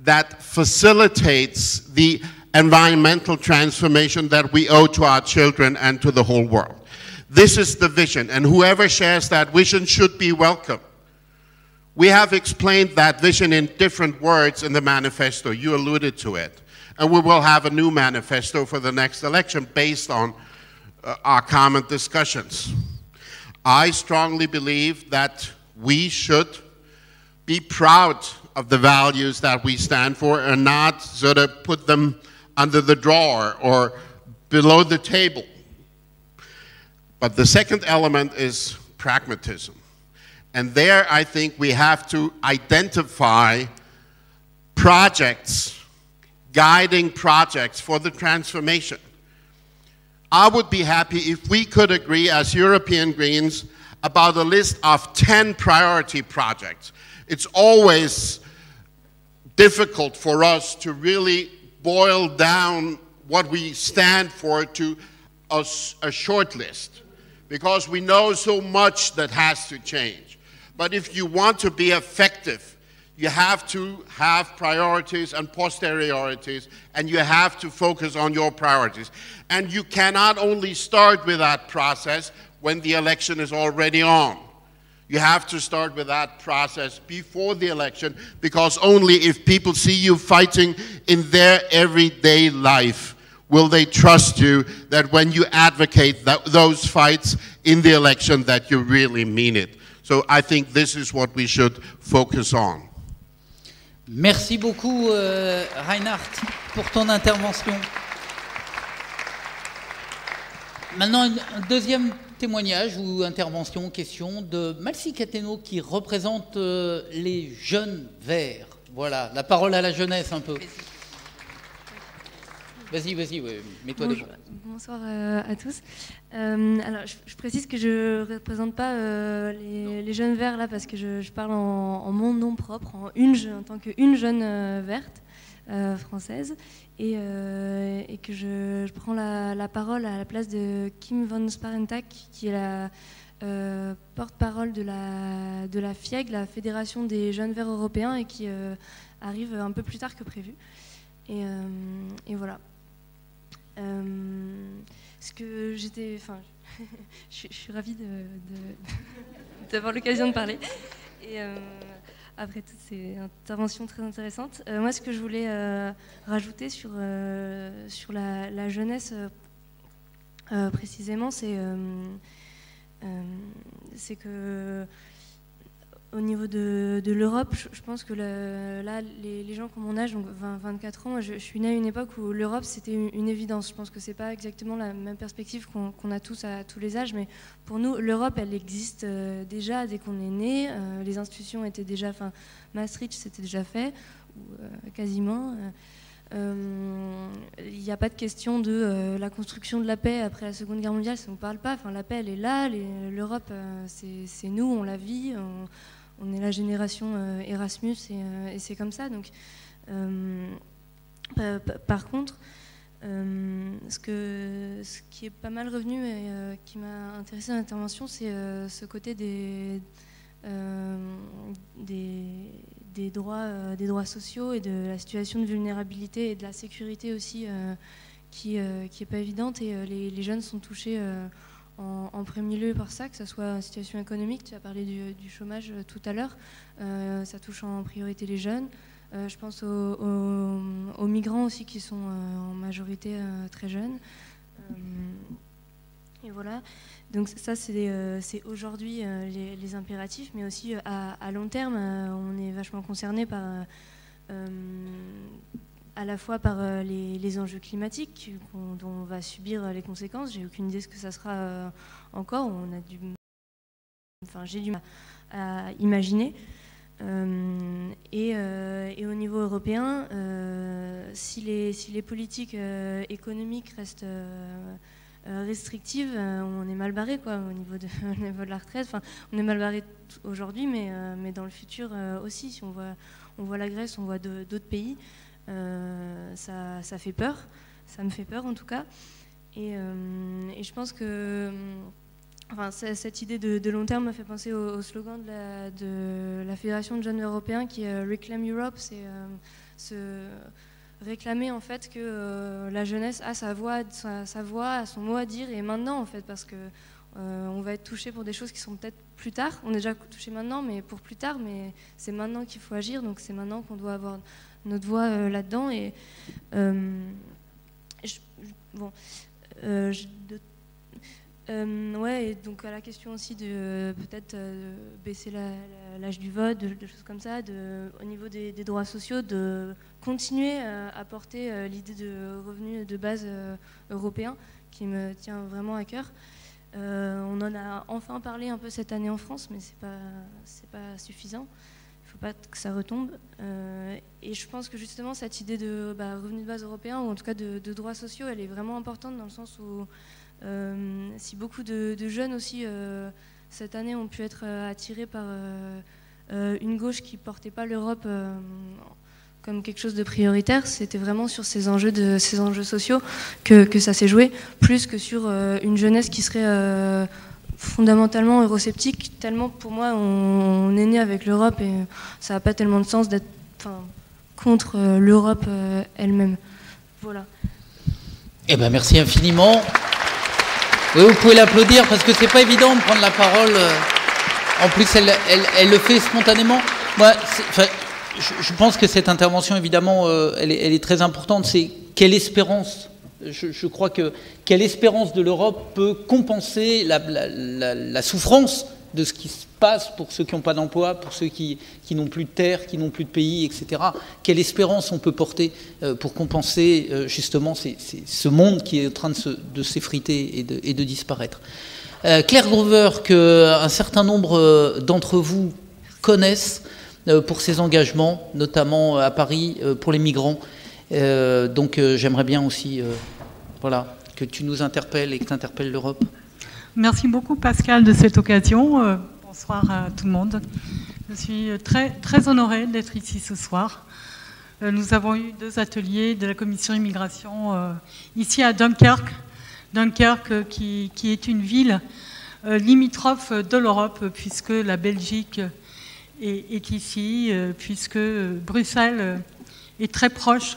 that facilitates the environmental transformation that we owe to our children and to the whole world. This is the vision, and whoever shares that vision should be welcome. We have explained that vision in different words in the manifesto. You alluded to it. And we will have a new manifesto for the next election based on our common discussions. I strongly believe that we should be proud of the values that we stand for and not sort of put them under the drawer or below the table. But the second element is pragmatism. And there I think we have to identify projects, guiding projects for the transformation. I would be happy if we could agree as European Greens about a list of 10 priority projects. It's always difficult for us to really boil down what we stand for to a short list, because we know so much that has to change. But if you want to be effective, you have to have priorities and posteriorities, and you have to focus on your priorities. And you cannot only start with that process when the election is already on. You have to start with that process before the election, because only if people see you fighting in their everyday life will they trust you that when you advocate those fights in the election that you really mean it. So I think this is what we should focus on. Merci beaucoup, Reinhard, pour ton intervention. Maintenant, un deuxième témoignage ou intervention, question de Malsi Cateno qui représente les jeunes verts. Voilà, la parole à la jeunesse un peu. Vas-y, ouais, mets-toi devant. Bonsoir à tous. Alors, je précise que je ne représente pas les jeunes verts là parce que je parle en mon nom propre, en tant qu'une jeune verte française, et que je prends la parole à la place de Kim von Sparentak, qui est la porte-parole de la FIEG, la Fédération des jeunes verts européens, et qui arrive un peu plus tard que prévu. Et voilà. Ce que j'étais, enfin, je suis ravie d'avoir l'occasion de parler. Et après toutes ces interventions très intéressantes, moi, ce que je voulais rajouter sur la jeunesse précisément, c'est que au niveau de l'Europe, je pense que là, les gens qui ont mon âge, donc 24 ans, je suis née à une époque où l'Europe, c'était une évidence. Je pense que ce n'est pas exactement la même perspective qu'on a tous à tous les âges, mais pour nous, l'Europe, elle existe déjà dès qu'on est né. Les institutions étaient déjà... Enfin, Maastricht, c'était déjà fait, quasiment. Il n'y a pas de question de la construction de la paix après la Seconde Guerre mondiale, ça ne nous parle pas. Enfin, la paix, elle est là. L'Europe, c'est nous, on la vit. On est la génération Erasmus et c'est comme ça. Donc, par contre, ce qui est pas mal revenu et qui m'a intéressé dans l'intervention, c'est ce côté des droits sociaux et de la situation de vulnérabilité et de la sécurité aussi qui est pas évidente. Et les jeunes sont touchés en premier lieu par ça, que ce soit en situation économique. Tu as parlé du chômage tout à l'heure, ça touche en priorité les jeunes. Je pense aux migrants aussi qui sont en majorité très jeunes. Et voilà, donc ça c'est aujourd'hui les impératifs, mais aussi à long terme, on est vachement concerné par... à la fois par les enjeux climatiques dont on va subir les conséquences. J'ai aucune idée de ce que ça sera encore. J'ai du mal à imaginer. Et au niveau européen, si les politiques économiques restent restrictives, on est mal barré quoi, au niveau de la retraite. Enfin, on est mal barré aujourd'hui, mais dans le futur aussi. Si on voit la Grèce, on voit d'autres pays. Ça fait peur, ça me fait peur en tout cas, et je pense que enfin, cette idée de long terme m'a fait penser au slogan de la Fédération de jeunes européens qui est Reclaim Europe, c'est se réclamer en fait que la jeunesse a sa voix, a son mot à dire, et maintenant en fait, parce que on va être touché pour des choses qui sont peut-être plus tard. On est déjà touché maintenant, mais pour plus tard. Mais c'est maintenant qu'il faut agir, donc c'est maintenant qu'on doit avoir notre voix là-dedans. Et ouais, et donc à la question aussi de peut-être baisser l'âge du vote, de choses comme ça, au niveau des droits sociaux, de continuer à porter l'idée de revenus de base européens qui me tient vraiment à cœur. On en a enfin parlé un peu cette année en France, mais c'est pas suffisant. Il ne faut pas que ça retombe. Et je pense que justement cette idée de revenu de base européen, ou en tout cas de droits sociaux, elle est vraiment importante dans le sens où si beaucoup de jeunes aussi cette année ont pu être attirés par une gauche qui ne portait pas l'Europe comme quelque chose de prioritaire, c'était vraiment sur ces enjeux sociaux que ça s'est joué, plus que sur une jeunesse qui serait fondamentalement eurosceptique. Tellement pour moi on est né avec l'Europe et ça n'a pas tellement de sens d'être contre l'Europe elle-même. Voilà. Eh ben merci infiniment. Oui, vous pouvez l'applaudir parce que c'est pas évident de prendre la parole. En plus, elle le fait spontanément. Moi, je pense que cette intervention, évidemment, elle est très importante. C'est quelle espérance, je crois que quelle espérance de l'Europe peut compenser la souffrance de ce qui se passe pour ceux qui n'ont pas d'emploi, pour ceux qui n'ont plus de terre, qui n'ont plus de pays, etc. Quelle espérance on peut porter pour compenser justement ce monde qui est en train de s'effriter et de disparaître. Claire Grover, qu'un certain nombre d'entre vous connaissent, pour ses engagements, notamment à Paris, pour les migrants. Donc j'aimerais bien aussi voilà, que tu nous interpelles et que tu interpelles l'Europe. Merci beaucoup Pascal de cette occasion. Bonsoir à tout le monde. Je suis très, très honorée d'être ici ce soir. Nous avons eu 2 ateliers de la commission immigration ici à Dunkerque. Dunkerque qui est une ville limitrophe de l'Europe puisque la Belgique est ici, puisque Bruxelles est très proche.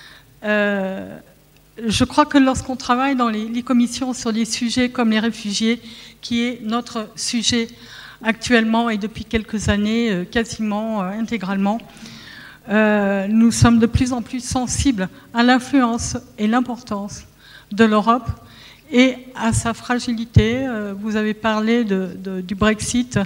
Je crois que lorsqu'on travaille dans les commissions sur des sujets comme les réfugiés, qui est notre sujet actuellement et depuis quelques années, quasiment intégralement, nous sommes de plus en plus sensibles à l'influence et l'importance de l'Europe et à sa fragilité. Vous avez parlé du Brexit.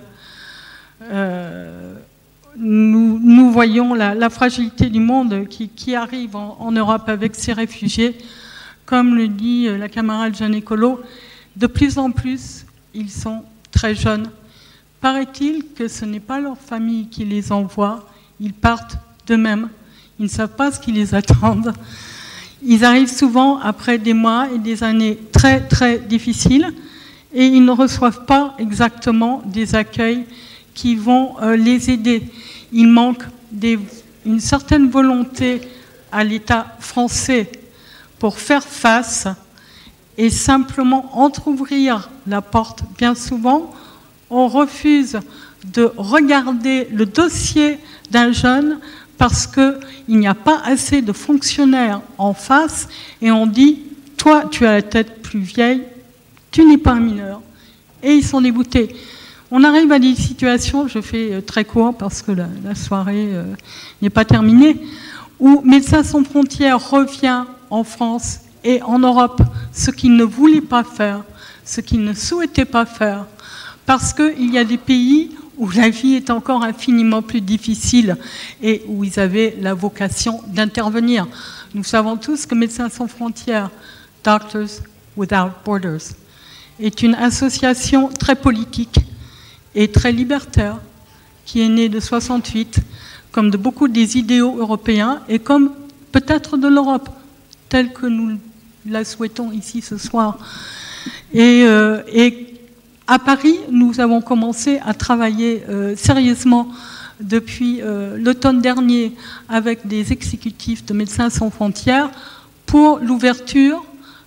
Nous voyons la fragilité du monde qui arrive en Europe avec ces réfugiés. Comme le dit la camarade Jeanne Collot, de plus en plus, ils sont très jeunes. Paraît-il que ce n'est pas leur famille qui les envoie, ils partent d'eux-mêmes, ils ne savent pas ce qui les attend. Ils arrivent souvent après des mois et des années très très difficiles et ils ne reçoivent pas exactement des accueils qui vont les aider. Il manque une certaine volonté à l'État français pour faire face et simplement entrouvrir la porte. Bien souvent, on refuse de regarder le dossier d'un jeune parce qu'il n'y a pas assez de fonctionnaires en face et on dit « toi, tu as la tête plus vieille, tu n'es pas un mineur ». Et ils sont dégoûtés. On arrive à des situations, je fais très court parce que la soirée n'est pas terminée, où Médecins sans frontières revient en France et en Europe ce qu'il ne voulait pas faire, ce qu'il ne souhaitait pas faire, parce qu'il y a des pays où la vie est encore infiniment plus difficile et où ils avaient la vocation d'intervenir. Nous savons tous que Médecins sans frontières, Doctors Without Borders, est une association très politique et très libertaire, qui est née de 68, comme de beaucoup des idéaux européens et comme peut-être de l'Europe, telle que nous la souhaitons ici ce soir. Et à Paris, nous avons commencé à travailler sérieusement depuis l'automne dernier avec des exécutifs de Médecins sans frontières pour l'ouverture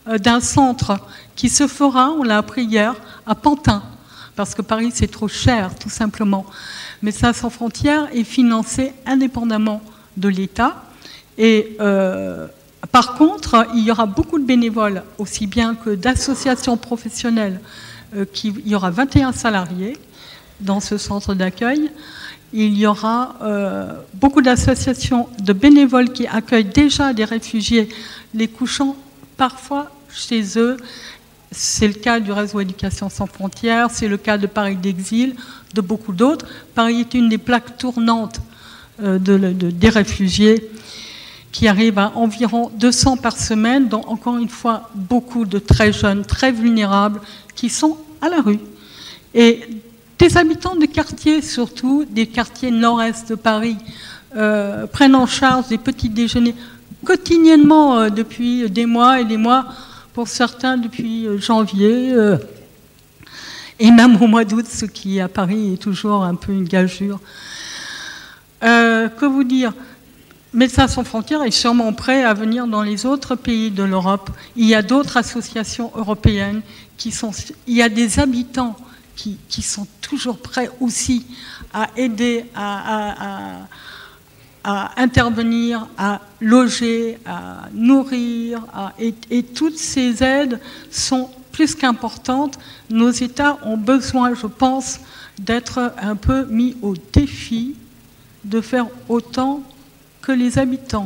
d'un centre qui se fera, on l'a appris hier, à Pantin, parce que Paris c'est trop cher, tout simplement. Médecins sans frontières est financé indépendamment de l'État. Et par contre, il y aura beaucoup de bénévoles, aussi bien que d'associations professionnelles. Il y aura 21 salariés dans ce centre d'accueil. Il y aura beaucoup d'associations de bénévoles qui accueillent déjà des réfugiés, les couchant parfois chez eux. C'est le cas du réseau Éducation sans frontières, c'est le cas de Paris d'Exil, de beaucoup d'autres. Paris est une des plaques tournantes des réfugiés qui arrivent à environ 200 par semaine, dont encore une fois beaucoup de très jeunes, très vulnérables, qui sont à la rue. Et des habitants de quartiers, surtout des quartiers nord-est de Paris, prennent en charge des petits déjeuners quotidiennement depuis des mois et des mois, pour certains depuis janvier, et même au mois d'août, ce qui à Paris est toujours un peu une gageure. Que vous dire ? Médecins sans frontières est sûrement prêt à venir dans les autres pays de l'Europe. Il y a d'autres associations européennes il y a des habitants qui sont toujours prêts aussi à aider, à intervenir, à loger, à nourrir, et toutes ces aides sont plus qu'importantes. Nos États ont besoin, je pense, d'être un peu mis au défi de faire autant que les habitants.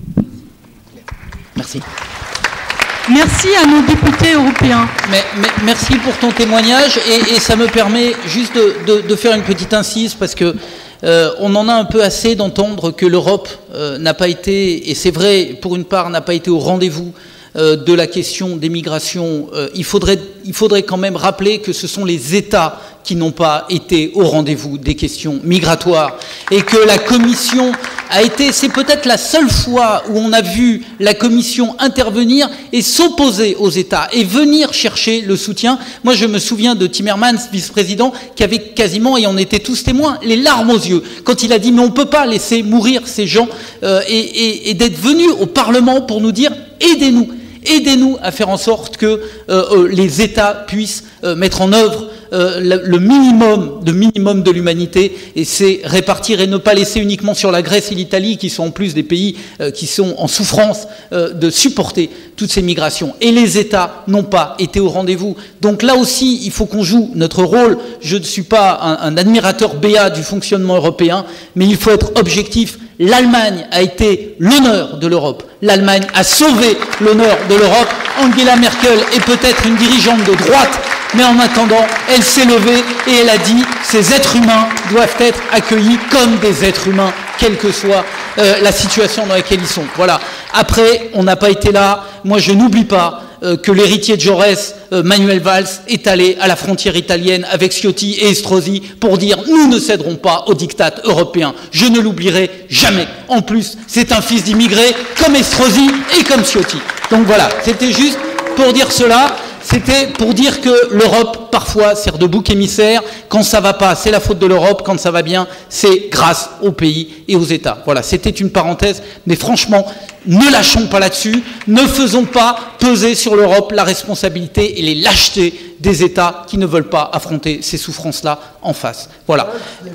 Merci. Merci à nos députés européens. Merci pour ton témoignage, et ça me permet juste de faire une petite incise, parce que on en a un peu assez d'entendre que l'Europe n'a pas été, et c'est vrai pour une part, n'a pas été au rendez-vous de la question des migrations. Il faudrait quand même rappeler que ce sont les États qui n'ont pas été au rendez-vous des questions migratoires, et que la Commission a été, c'est peut-être la seule fois où on a vu la Commission intervenir et s'opposer aux États et venir chercher le soutien. Moi, je me souviens de Timmermans, vice-président, qui avait quasiment, et on était tous témoins, les larmes aux yeux, quand il a dit « mais on ne peut pas laisser mourir ces gens et d'être venu au Parlement pour nous dire « aidez-nous ». Aidez-nous à faire en sorte que les États puissent mettre en œuvre le minimum de l'humanité, et c'est répartir et ne pas laisser uniquement sur la Grèce et l'Italie, qui sont en plus des pays qui sont en souffrance, de supporter toutes ces migrations. Et les États n'ont pas été au rendez-vous. Donc là aussi, il faut qu'on joue notre rôle. Je ne suis pas un admirateur béat du fonctionnement européen, mais il faut être objectif. L'Allemagne a été l'honneur de l'Europe. L'Allemagne a sauvé l'honneur de l'Europe. Angela Merkel est peut-être une dirigeante de droite, mais en attendant, elle s'est levée et elle a dit « ces êtres humains doivent être accueillis comme des êtres humains, quelle que soit la situation dans laquelle ils sont ». Voilà. Après, on n'a pas été là. Moi, je n'oublie pas que l'héritier de Jaurès, Manuel Valls, est allé à la frontière italienne avec Ciotti et Estrosi pour dire « nous ne céderons pas au diktat européen ». Je ne l'oublierai jamais. En plus, c'est un fils d'immigrés comme Estrosi et comme Ciotti. Donc voilà, c'était juste pour dire cela. C'était pour dire que l'Europe, parfois, sert de bouc émissaire. Quand ça va pas, c'est la faute de l'Europe. Quand ça va bien, c'est grâce aux pays et aux États. Voilà, c'était une parenthèse. Mais franchement, ne lâchons pas là-dessus. Ne faisons pas peser sur l'Europe la responsabilité et les lâchetés des États qui ne veulent pas affronter ces souffrances-là en face. Voilà.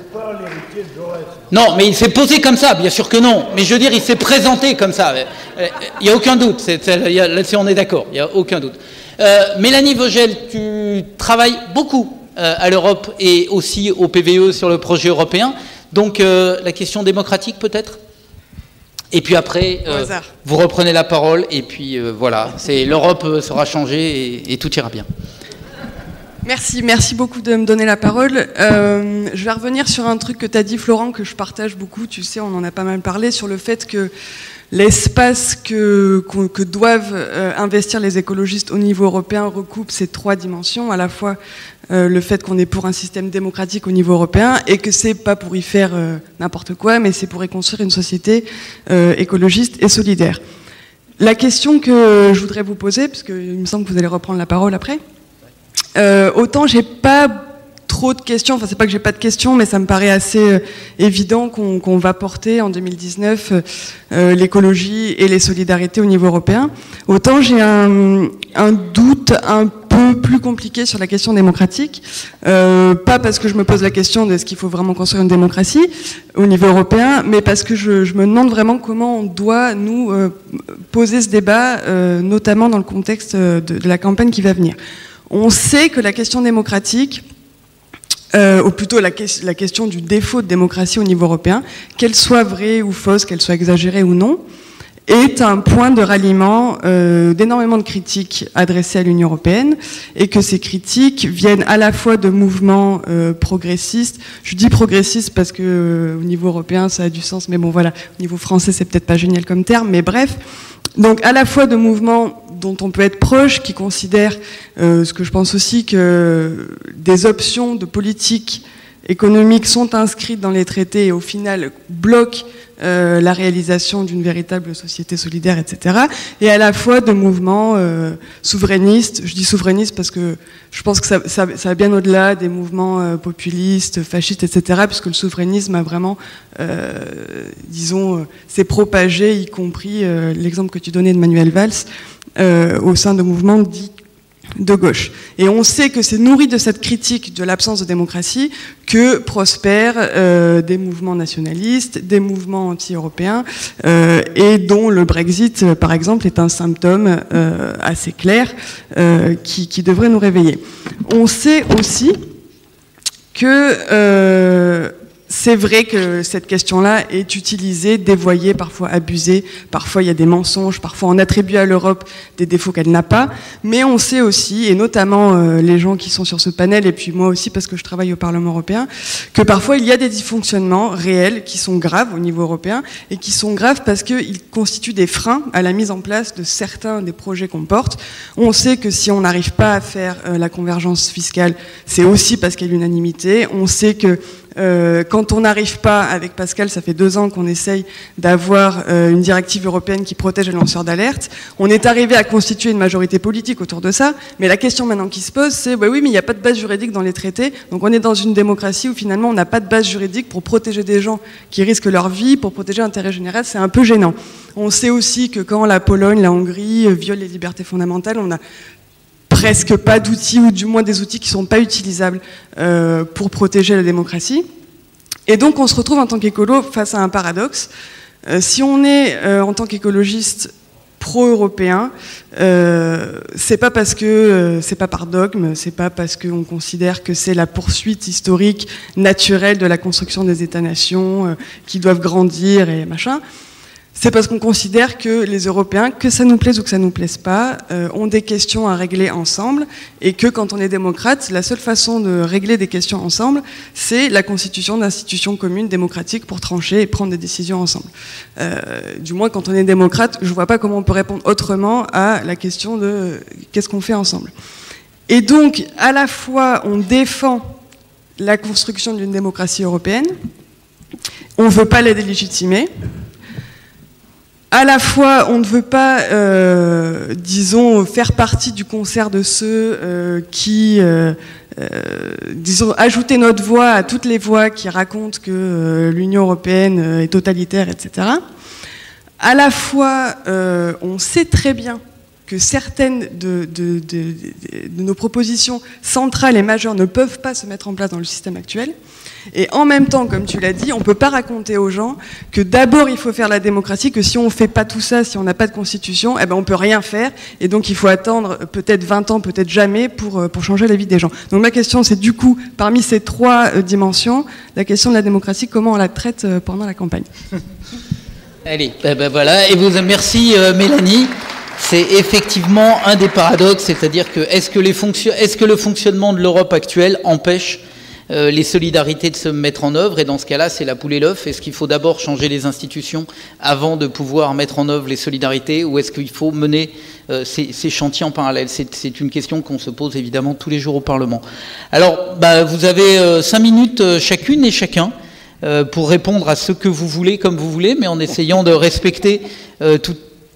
Non, mais il s'est posé comme ça, bien sûr que non. Mais je veux dire, il s'est présenté comme ça. Il n'y a aucun doute. Là-dessus, on est d'accord. Il n'y a aucun doute. Mélanie Vogel, tu travailles beaucoup à l'Europe et aussi au PVE sur le projet européen. Donc la question démocratique peut-être. Et puis après, vous reprenez la parole et puis voilà, l'Europe sera changée et tout ira bien. Merci beaucoup de me donner la parole. Je vais revenir sur un truc que tu as dit, Florent, que je partage beaucoup. Tu sais, on en a pas mal parlé sur le fait que l'espace que doivent investir les écologistes au niveau européen recoupe ces trois dimensions, à la fois le fait qu'on est pour un système démocratique au niveau européen et que c'est pas pour y faire n'importe quoi, mais c'est pour y construire une société écologiste et solidaire. La question que je voudrais vous poser, parce qu'il me semble que vous allez reprendre la parole après, autant j'ai pas trop de questions, enfin c'est pas que j'ai pas de questions, mais ça me paraît assez évident qu'on va porter en 2019 l'écologie et les solidarités au niveau européen. Autant j'ai un doute un peu plus compliqué sur la question démocratique, pas parce que je me pose la question de ce qu'il faut vraiment construire une démocratie au niveau européen, mais parce que je me demande vraiment comment on doit nous poser ce débat, notamment dans le contexte de la campagne qui va venir. On sait que la question démocratique, ou plutôt la question du défaut de démocratie au niveau européen, qu'elle soit vraie ou fausse, qu'elle soit exagérée ou non, est un point de ralliement d'énormément de critiques adressées à l'Union européenne, et que ces critiques viennent à la fois de mouvements progressistes. Je dis progressistes parce que au niveau européen ça a du sens, mais bon voilà, au niveau français c'est peut-être pas génial comme terme, mais bref. Donc à la fois de mouvements dont on peut être proche, qui considèrent, ce que je pense aussi, que des options de politique économique sont inscrites dans les traités et au final bloquent la réalisation d'une véritable société solidaire, etc. Et à la fois de mouvements souverainistes. Je dis souverainistes parce que je pense que ça va bien au-delà des mouvements populistes, fascistes, etc. Puisque le souverainisme a vraiment, disons, s'est propagé, y compris l'exemple que tu donnais de Manuel Valls, au sein de mouvements dits de gauche. Et on sait que c'est nourri de cette critique de l'absence de démocratie que prospèrent des mouvements nationalistes, des mouvements anti-européens, et dont le Brexit, par exemple, est un symptôme assez clair qui devrait nous réveiller. On sait aussi que c'est vrai que cette question-là est utilisée, dévoyée, parfois abusée, parfois il y a des mensonges, parfois on attribue à l'Europe des défauts qu'elle n'a pas, mais on sait aussi, et notamment les gens qui sont sur ce panel, et puis moi aussi parce que je travaille au Parlement européen, que parfois il y a des dysfonctionnements réels qui sont graves au niveau européen, et qui sont graves parce qu'ils constituent des freins à la mise en place de certains des projets qu'on porte. On sait que si on n'arrive pas à faire la convergence fiscale, c'est aussi parce qu'il y a l'unanimité. On sait que quand on n'arrive pas, avec Pascal, ça fait 2 ans qu'on essaye d'avoir une directive européenne qui protège les lanceurs d'alerte. On est arrivé à constituer une majorité politique autour de ça, mais la question maintenant qui se pose, c'est bah oui, mais il n'y a pas de base juridique dans les traités, donc on est dans une démocratie où finalement on n'a pas de base juridique pour protéger des gens qui risquent leur vie, pour protéger l'intérêt général, c'est un peu gênant. On sait aussi que quand la Pologne, la Hongrie violent les libertés fondamentales, on a presque pas d'outils, ou du moins des outils qui ne sont pas utilisables pour protéger la démocratie. Et donc on se retrouve en tant qu'écolo face à un paradoxe. Si on est en tant qu'écologiste pro-européen, c'est pas parce que c'est pas par dogme, c'est pas parce qu'on considère que c'est la poursuite historique naturelle de la construction des États-nations qui doivent grandir et machin. C'est parce qu'on considère que les Européens, que ça nous plaise ou que ça nous plaise pas, ont des questions à régler ensemble, et que quand on est démocrate, la seule façon de régler des questions ensemble, c'est la constitution d'institutions communes démocratiques pour trancher et prendre des décisions ensemble. Du moins, quand on est démocrate, je vois pas comment on peut répondre autrement à la question de qu'est-ce qu'on fait ensemble. Et donc, à la fois, on défend la construction d'une démocratie européenne, on veut pas la délégitimer. À la fois, on ne veut pas, disons, faire partie du concert de ceux qui, disons, ajouter notre voix à toutes les voix qui racontent que l'Union européenne est totalitaire, etc. À la fois, on sait très bien que certaines de nos propositions centrales et majeures ne peuvent pas se mettre en place dans le système actuel. Et en même temps, comme tu l'as dit, on ne peut pas raconter aux gens que d'abord il faut faire la démocratie, que si on ne fait pas tout ça, si on n'a pas de constitution, eh ben on ne peut rien faire. Et donc il faut attendre peut-être 20 ans, peut-être jamais, pour changer la vie des gens. Donc ma question, c'est du coup, parmi ces 3 dimensions, la question de la démocratie, comment on la traite pendant la campagne. Allez, ben voilà. Et vous, merci Mélanie. C'est effectivement un des paradoxes, c'est-à-dire que est-ce que le fonctionnement de l'Europe actuelle empêche les solidarités de se mettre en œuvre, et dans ce cas-là, c'est la poule et l'œuf. Est-ce qu'il faut d'abord changer les institutions avant de pouvoir mettre en œuvre les solidarités, ou est-ce qu'il faut mener ces chantiers en parallèle? C'est une question qu'on se pose évidemment tous les jours au Parlement. Alors, vous avez 5 minutes chacune et chacun pour répondre à ce que vous voulez, comme vous voulez, mais en essayant de respecter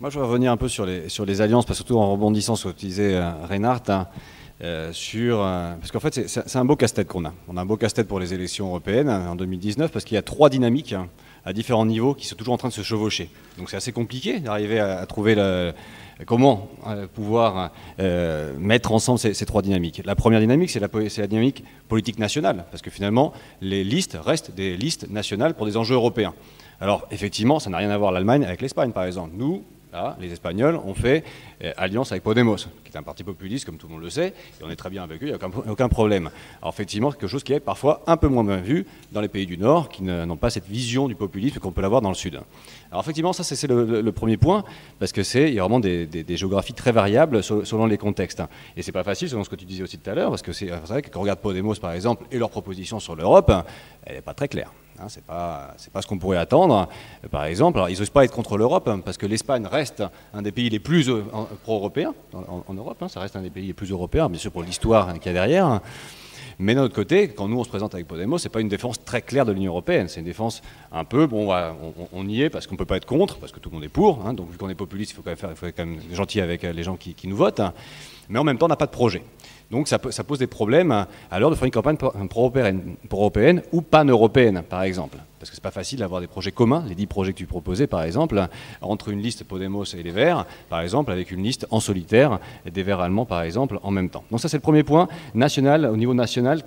Moi, je vais revenir un peu sur les alliances, parce que surtout en rebondissant sur ce que disait Reinhardt, parce qu'en fait, c'est un beau casse-tête qu'on a. On a un beau casse-tête pour les élections européennes en 2019, parce qu'il y a 3 dynamiques à différents niveaux qui sont toujours en train de se chevaucher. Donc c'est assez compliqué d'arriver à trouver comment pouvoir mettre ensemble ces 3 dynamiques. La première dynamique, c'est la dynamique politique nationale, parce que finalement, les listes restent des listes nationales pour des enjeux européens. Alors effectivement, ça n'a rien à voir l'Allemagne avec l'Espagne, par exemple. Nous, là, les Espagnols, ont fait alliance avec Podemos, qui est un parti populiste, comme tout le monde le sait, et on est très bien avec eux, il n'y a aucun problème. Alors effectivement, quelque chose qui est parfois un peu moins bien vu dans les pays du Nord, qui n'ont pas cette vision du populisme qu'on peut l'avoir dans le Sud. Alors effectivement, ça c'est le premier point, parce que il y a vraiment des géographies très variables selon les contextes. Et c'est pas facile, selon ce que tu disais aussi tout à l'heure, parce que c'est vrai que quand on regarde Podemos, par exemple, et leurs propositions sur l'Europe, elle n'est pas très claire. Hein, c'est pas ce qu'on pourrait attendre, par exemple. Alors, ils n'osent pas être contre l'Europe, parce que l'Espagne reste un des pays les plus pro-européens en Europe. Hein, ça reste un des pays les plus européens, bien sûr pour l'histoire qu'il y a derrière. Mais d'un autre côté, quand nous on se présente avec Podemos, c'est pas une défense très claire de l'Union européenne. C'est une défense un peu, on y est parce qu'on peut pas être contre, parce que tout le monde est pour. Hein, donc vu qu'on est populiste, il faut quand même être gentil avec les gens qui nous votent. Hein, mais en même temps, on n'a pas de projet. Donc ça pose des problèmes à l'heure de faire une campagne pro-européenne ou pan-européenne, par exemple. Parce que c'est pas facile d'avoir des projets communs, les 10 projets que tu proposais, par exemple, entre une liste Podemos et les Verts, par exemple, avec une liste en solitaire des Verts allemands, par exemple, en même temps. Donc ça, c'est le premier point national, au niveau national,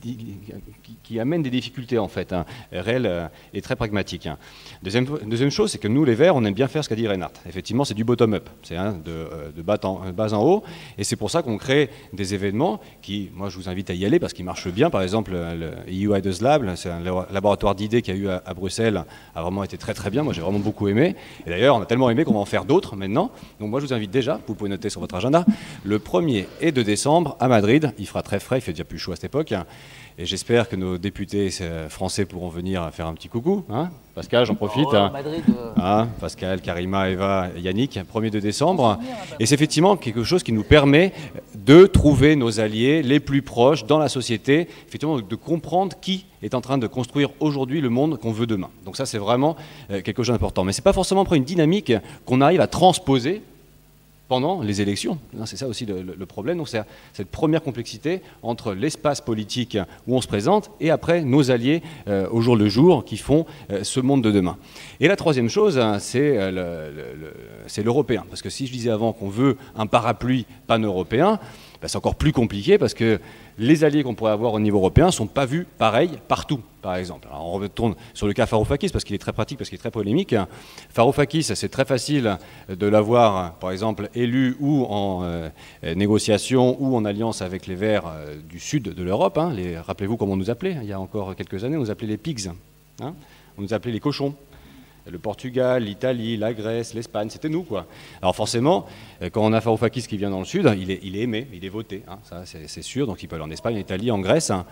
qui amène des difficultés, en fait, réelles et très pragmatiques. Hein. Deuxième chose, c'est que nous, les Verts, on aime bien faire ce qu'a dit Reinhardt. Effectivement, c'est du bottom-up, c'est de bas en haut, et c'est pour ça qu'on crée des événements qui, moi, je vous invite à y aller, parce qu'ils marchent bien. Par exemple, le EU Ideas Lab, c'est un laboratoire d'idées qui a eu à Bruxelles, a vraiment été très très bien. Moi, j'ai vraiment beaucoup aimé. Et d'ailleurs, on a tellement aimé qu'on va en faire d'autres maintenant. Donc moi, je vous invite déjà, vous pouvez noter sur votre agenda, le 1er et 2 décembre à Madrid. Il fera très frais, il fait déjà plus chaud à cette époque. Et j'espère que nos députés français pourront venir faire un petit coucou. Hein, Pascal, j'en profite. Madrid, hein, Pascal, Karima, Eva, Yannick, 1er 2 décembre. Et c'est effectivement quelque chose qui nous permet de trouver nos alliés les plus proches dans la société, effectivement de comprendre qui est en train de construire aujourd'hui le monde qu'on veut demain. Donc ça, c'est vraiment quelque chose d'important. Mais ce n'est pas forcément une dynamique qu'on arrive à transposer pendant les élections. C'est ça aussi le problème. Donc c'est cette première complexité entre l'espace politique où on se présente et après nos alliés au jour le jour qui font ce monde de demain. Et la troisième chose, c'est l'européen. Parce que si je disais avant qu'on veut un parapluie pan-européen, c'est encore plus compliqué parce que les alliés qu'on pourrait avoir au niveau européen ne sont pas vus pareil partout, par exemple. Alors on retourne sur le cas Varoufakis parce qu'il est très pratique, parce qu'il est très polémique. Varoufakis, c'est très facile de l'avoir, par exemple, élu ou en négociation ou en alliance avec les Verts du sud de l'Europe. Hein. Rappelez-vous comment on nous appelait, il y a encore quelques années, on nous appelait les pigs. Hein. On nous appelait les cochons. Le Portugal, l'Italie, la Grèce, l'Espagne, c'était nous, quoi. Alors forcément, quand on a Varoufakis qui vient dans le sud, il est aimé, il est voté, hein, ça c'est sûr, donc il peut aller en Espagne, en Italie, en Grèce, hein.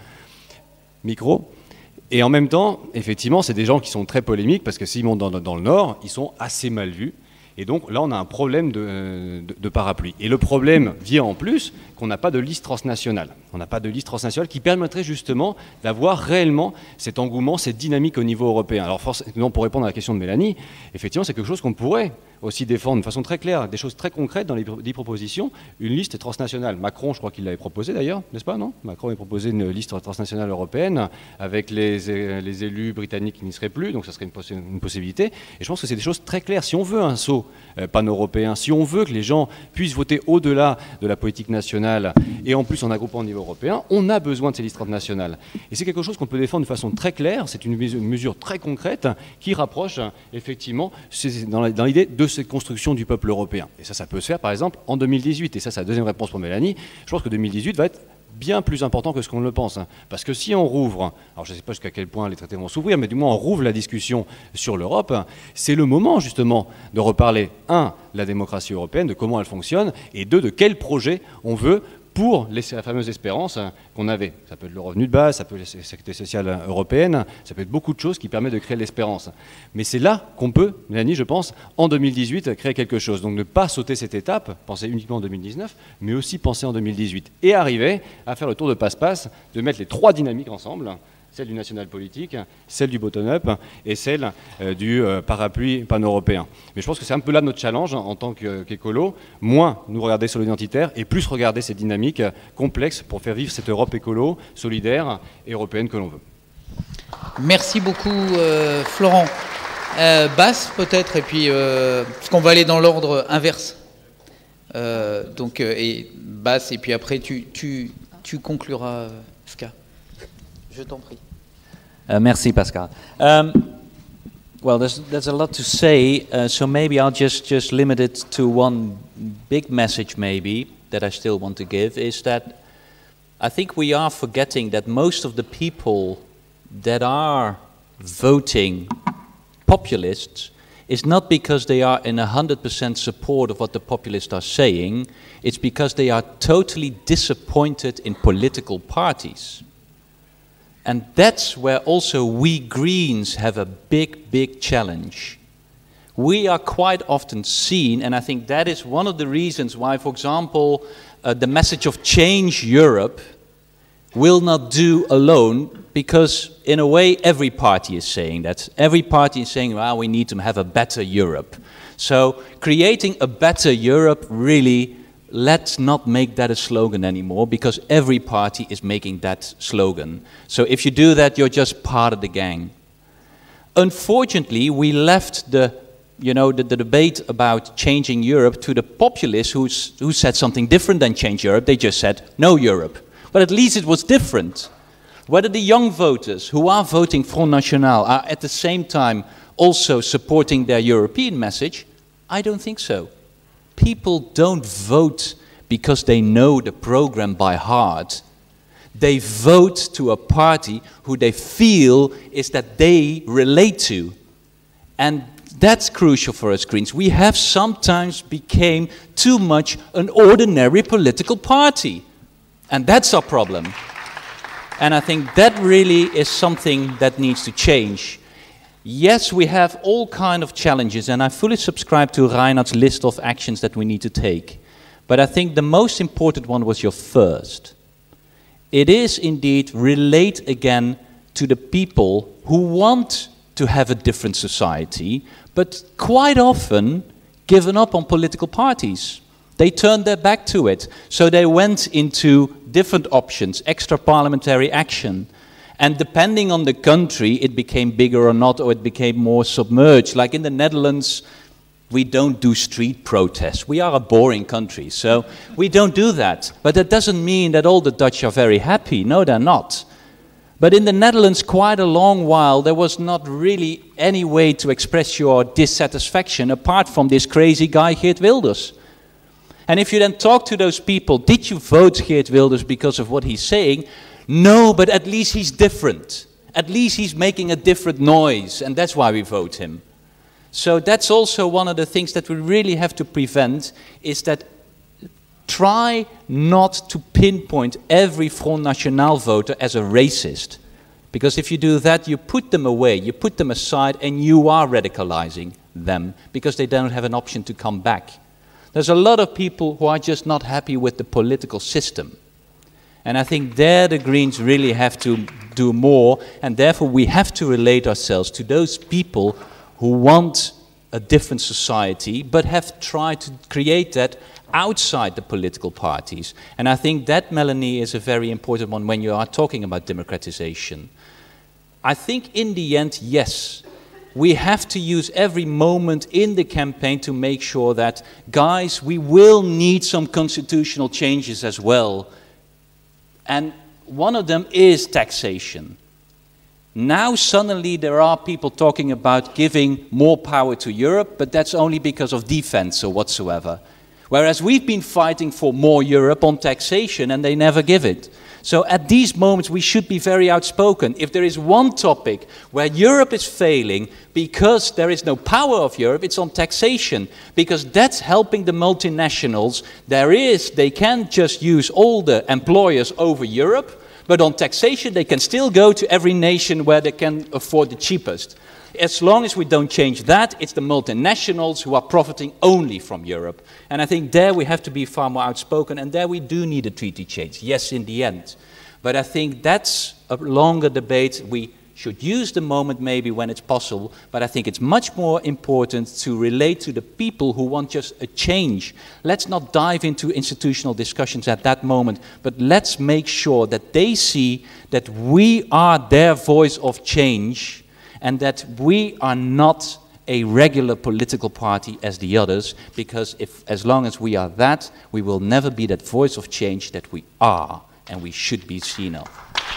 Micro. Et en même temps, effectivement, c'est des gens qui sont très polémiques, parce que s'ils montent dans le nord, ils sont assez mal vus. Et donc là, on a un problème de parapluie. Et le problème vient en plus qu'on n'a pas de liste transnationale. On n'a pas de liste transnationale qui permettrait justement d'avoir réellement cet engouement, cette dynamique au niveau européen. Alors forcément, pour répondre à la question de Mélanie, effectivement, c'est quelque chose qu'on pourrait aussi défendre de façon très claire, des choses très concrètes dans les 10 propositions, une liste transnationale. Macron, je crois qu'il l'avait proposé d'ailleurs, n'est-ce pas, non? Macron avait proposé une liste transnationale européenne avec les élus britanniques qui n'y seraient plus, donc ça serait une possibilité. Et je pense que c'est des choses très claires. Si on veut un saut pan-européen, si on veut que les gens puissent voter au-delà de la politique nationale et en plus en agroupant au niveau européen, on a besoin de ces listes transnationales. Et c'est quelque chose qu'on peut défendre de façon très claire, c'est une mesure très concrète qui rapproche effectivement dans l'idée de cette construction du peuple européen. Et ça peut se faire par exemple en 2018. Et ça, c'est la deuxième réponse pour Mélanie. Je pense que 2018 va être bien plus important que ce qu'on le pense. Hein. Parce que si on rouvre, alors je ne sais pas jusqu'à quel point les traités vont s'ouvrir, mais du moins on rouvre la discussion sur l'Europe, c'est le moment justement de reparler, de la démocratie européenne, de comment elle fonctionne, et de quel projet on veut pour la fameuse espérance qu'on avait. Ça peut être le revenu de base, ça peut être la sécurité sociale européenne, ça peut être beaucoup de choses qui permettent de créer l'espérance. Mais c'est là qu'on peut, Mélanie, je pense, en 2018, créer quelque chose. Donc ne pas sauter cette étape, penser uniquement en 2019, mais aussi penser en 2018. Et arriver à faire le tour de passe-passe, de mettre les 3 dynamiques ensemble, celle du national politique, celle du bottom-up et celle du parapluie pan-européen. Mais je pense que c'est un peu là notre challenge en tant qu'écolo, moins nous regarder sur l'identitaire et plus regarder ces dynamiques complexes pour faire vivre cette Europe écolo, solidaire et européenne que l'on veut. Merci beaucoup Florent. Bas peut-être, et puis parce qu'on va aller dans l'ordre inverse. Et Bas, et puis après tu concluras, Ska. Je t'en prie. Merci, Pascal. Well, there's a lot to say, so maybe I'll just limit it to one big message maybe that I still want to give, is that I think we are forgetting that most of the people that are voting populists is not because they are in 100% support of what the populists are saying, it's because they are totally disappointed in political parties. And that's where also we Greens have a big challenge. We are quite often seen, and I think that is one of the reasons why, for example, the message of Change Europe will not do alone, because in a way every party is saying that. Every party is saying, well, we need to have a better Europe. So creating a better Europe, really, let's not make that a slogan anymore, because every party is making that slogan. So if you do that, you're just part of the gang. Unfortunately, we left the debate about changing Europe to the populists who said something different than change Europe. They just said no Europe. But at least it was different. Whether the young voters who are voting Front National are at the same time also supporting their European message, I don't think so. People don't vote because they know the program by heart. They vote to a party who they feel is that they relate to. And that's crucial for us Greens. We have sometimes become too much an ordinary political party. And that's our problem. And I think that really is something that needs to change. Yes, we have all kinds of challenges, and I fully subscribe to Reinhard's list of actions that we need to take. But I think the most important one was your first. It is indeed relate again to the people who want to have a different society, but quite often given up on political parties. They turned their back to it. So they went into different options, extra parliamentary action. And depending on the country, it became bigger or not, or it became more submerged. Like in the Netherlands, we don't do street protests. We are a boring country, so we don't do that. But that doesn't mean that all the Dutch are very happy. No, they're not. But in the Netherlands, quite a long while, there was not really any way to express your dissatisfaction apart from this crazy guy, Geert Wilders. And if you then talk to those people, did you vote Geert Wilders because of what he's saying? No, but at least he's different. At least he's making a different noise, and that's why we vote him. So that's also one of the things that we really have to prevent, is that try not to pinpoint every Front National voter as a racist. Because if you do that, you put them away, you put them aside, and you are radicalizing them, because they don't have an option to come back. There's a lot of people who are just not happy with the political system. And I think there the Greens really have to do more, and therefore we have to relate ourselves to those people who want a different society, but have tried to create that outside the political parties. And I think that, Melanie, is a very important one when you are talking about democratization. I think in the end, yes, we have to use every moment in the campaign to make sure that, guys, we will need some constitutional changes as well. And one of them is taxation. Now suddenly there are people talking about giving more power to Europe, but that's only because of defense or whatsoever. Whereas we've been fighting for more Europe on taxation and they never give it. So at these moments we should be very outspoken. If there is one topic where Europe is failing because there is no power of Europe, it's on taxation. Because that's helping the multinationals. They can just use all the employers over Europe, but on taxation they can still go to every nation where they can afford the cheapest. As long as we don't change that, it's the multinationals who are profiting only from Europe. And I think there we have to be far more outspoken, and there we do need a treaty change, yes, in the end. But I think that's a longer debate. We should use the moment maybe when it's possible, but I think it's much more important to relate to the people who want just a change. Let's not dive into institutional discussions at that moment, but let's make sure that they see that we are their voice of change and that we are not a regular political party as the others, because as long as we are that, we will never be that voice of change that we are and we should be seen of.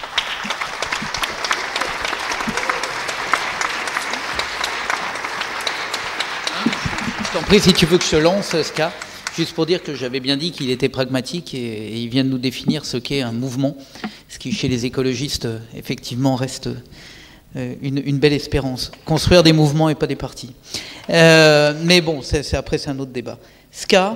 Je t'en prie, si tu veux que je te lance, Ska, juste pour dire que j'avais bien dit qu'il était pragmatique et il vient de nous définir ce qu'est un mouvement, ce qui chez les écologistes effectivement reste une belle espérance. Construire des mouvements et pas des partis. Mais bon, après c'est un autre débat. Ska.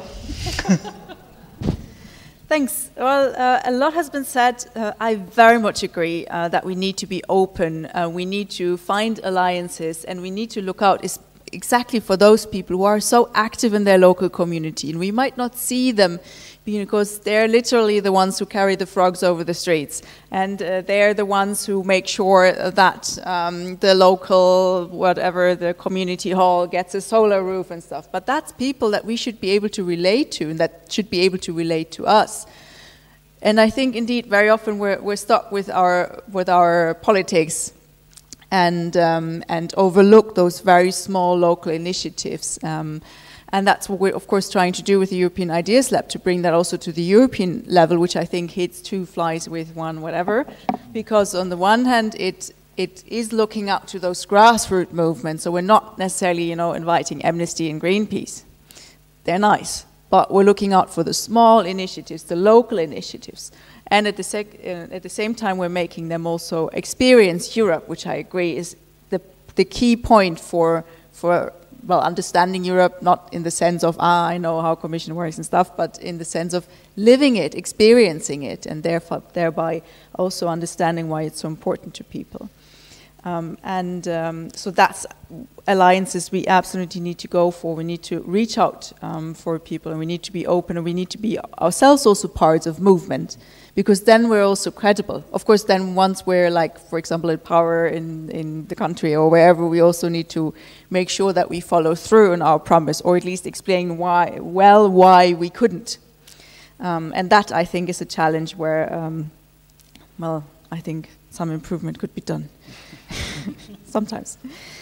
Thanks. Well, a lot has been said. I very much agree that we need to be open, we need to find alliances, and we need to look out exactly for those people who are so active in their local community. And we might not see them because they're literally the ones who carry the frogs over the streets. And they're the ones who make sure that the local, whatever, the community hall gets a solar roof and stuff. But that's people that we should be able to relate to and that should be able to relate to us. And I think, indeed, very often we're stuck with our politics and overlook those very small local initiatives. And that's what we're, of course, trying to do with the European Ideas Lab, to bring that also to the European level, which I think hits two flies with one whatever. Because on the one hand, it is looking up to those grassroots movements. So we're not necessarily, inviting Amnesty and Greenpeace. They're nice. But we're looking out for the small initiatives, the local initiatives. And at the same time, we're making them also experience Europe, which I agree is the key point for understanding Europe, not in the sense of, I know how Commission works and stuff, but in the sense of living it, experiencing it, and thereby also understanding why it's so important to people. So that's alliances we absolutely need to go for. We need to reach out for people, and we need to be open, and we need to be ourselves also parts of movement, because then we're also credible. Of course, then once we're, like, for example, in power in the country or wherever, we also need to make sure that we follow through on our promise, or at least explain why we couldn't. And that, I think, is a challenge where, I think some improvement could be done. Sometimes.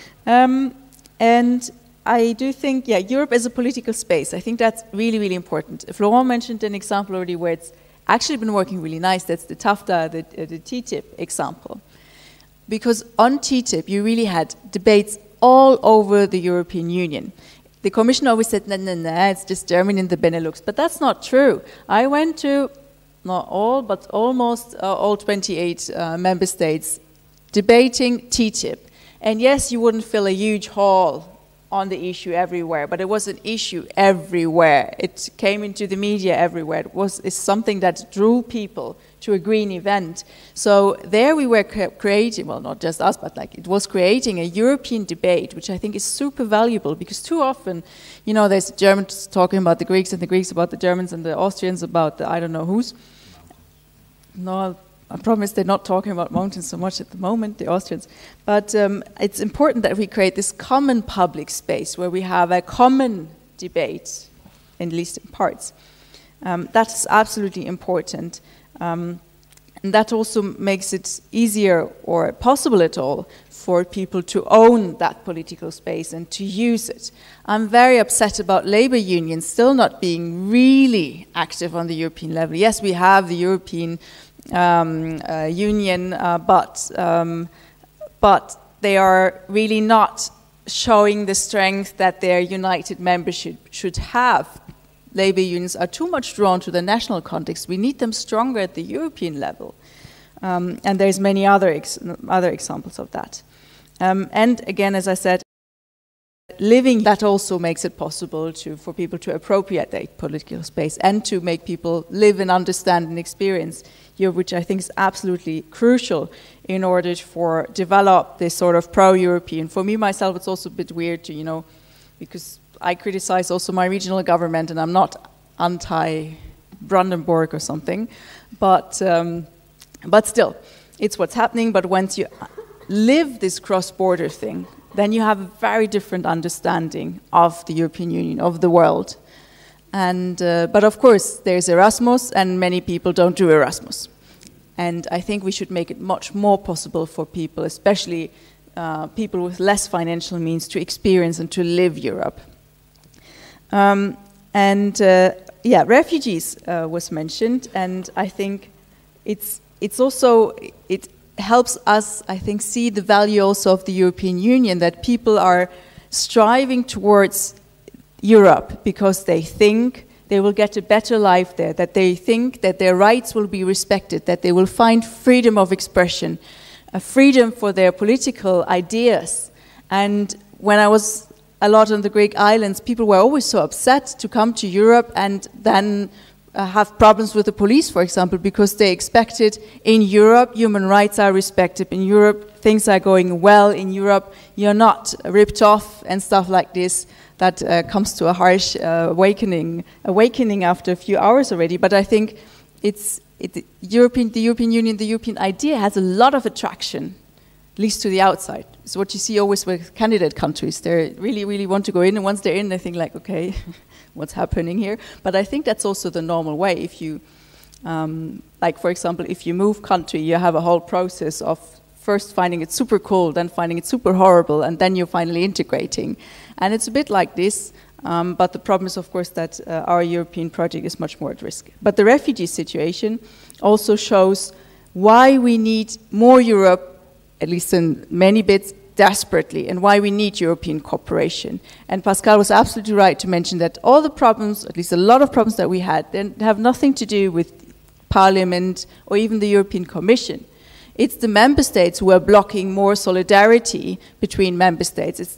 And I do think, Europe is a political space. I think that's really, really important. Florent mentioned an example already where it's actually been working really nice. That's the TAFTA, the TTIP example. Because on TTIP, you really had debates all over the European Union. The Commission always said, no, it's just Germany and the Benelux. But that's not true. I went to, not all, but almost all 28 member states debating TTIP. And yes, you wouldn't fill a huge hall on the issue everywhere, but it was an issue everywhere. It came into the media everywhere. It's something that drew people to a green event. So there we were creating, well, not just us, but it was creating a European debate, which I think is super valuable, because too often, there's Germans talking about the Greeks and the Greeks about the Germans and the Austrians about the I don't know who's. No, I promise they're not talking about mountains so much at the moment, the Austrians. But it's important that we create this common public space where we have a common debate, at least in parts. That's absolutely important. And that also makes it easier or possible at all for people to own that political space and to use it. I'm very upset about labor unions still not being really active on the European level. Yes, we have the European Union, but they are really not showing the strength that their united membership should have. Labor unions are too much drawn to the national context. We need them stronger at the European level. And there's many other examples of that. And again, as I said, living that also makes it possible for people to appropriate their political space and to make people live and understand and experience Europe, which I think is absolutely crucial in order for develop this sort of pro-European. For me, myself, it's also a bit weird to, because I criticize also my regional government, and I'm not anti-Brandenburg or something, but still, it's what's happening, but once you live this cross-border thing, then you have a very different understanding of the European Union, of the world. And, but of course, there's Erasmus, and many people don't do Erasmus. And I think we should make it much more possible for people, especially people with less financial means, to experience and to live Europe. Yeah, refugees was mentioned, and I think it's also, it helps us, I think, see the value also of the European Union, that people are striving towards Europe because they think they will get a better life there, that they think that their rights will be respected, that they will find freedom of expression, a freedom for their political ideas. And when I was a lot on the Greek islands, people were always so upset to come to Europe and then have problems with the police, for example, because they expected in Europe human rights are respected, in Europe things are going well, in Europe you're not ripped off and stuff like this. That comes to a harsh awakening after a few hours already. But I think the European Union, the European idea has a lot of attraction, at least to the outside. It's what you see always with candidate countries. They really, really want to go in, and once they're in, they think like, okay, what's happening here? But I think that's also the normal way. If you, like for example, if you move country, you have a whole process of first finding it super cool, then finding it super horrible, and then you're finally integrating. And it's a bit like this, but the problem is, of course, that our European project is much more at risk. But the refugee situation also shows why we need more Europe, at least in many bits, desperately, and why we need European cooperation. And Pascal was absolutely right to mention that all the problems, at least a lot of problems that we had, they have nothing to do with Parliament or even the European Commission. It's the member states who are blocking more solidarity between member states. It's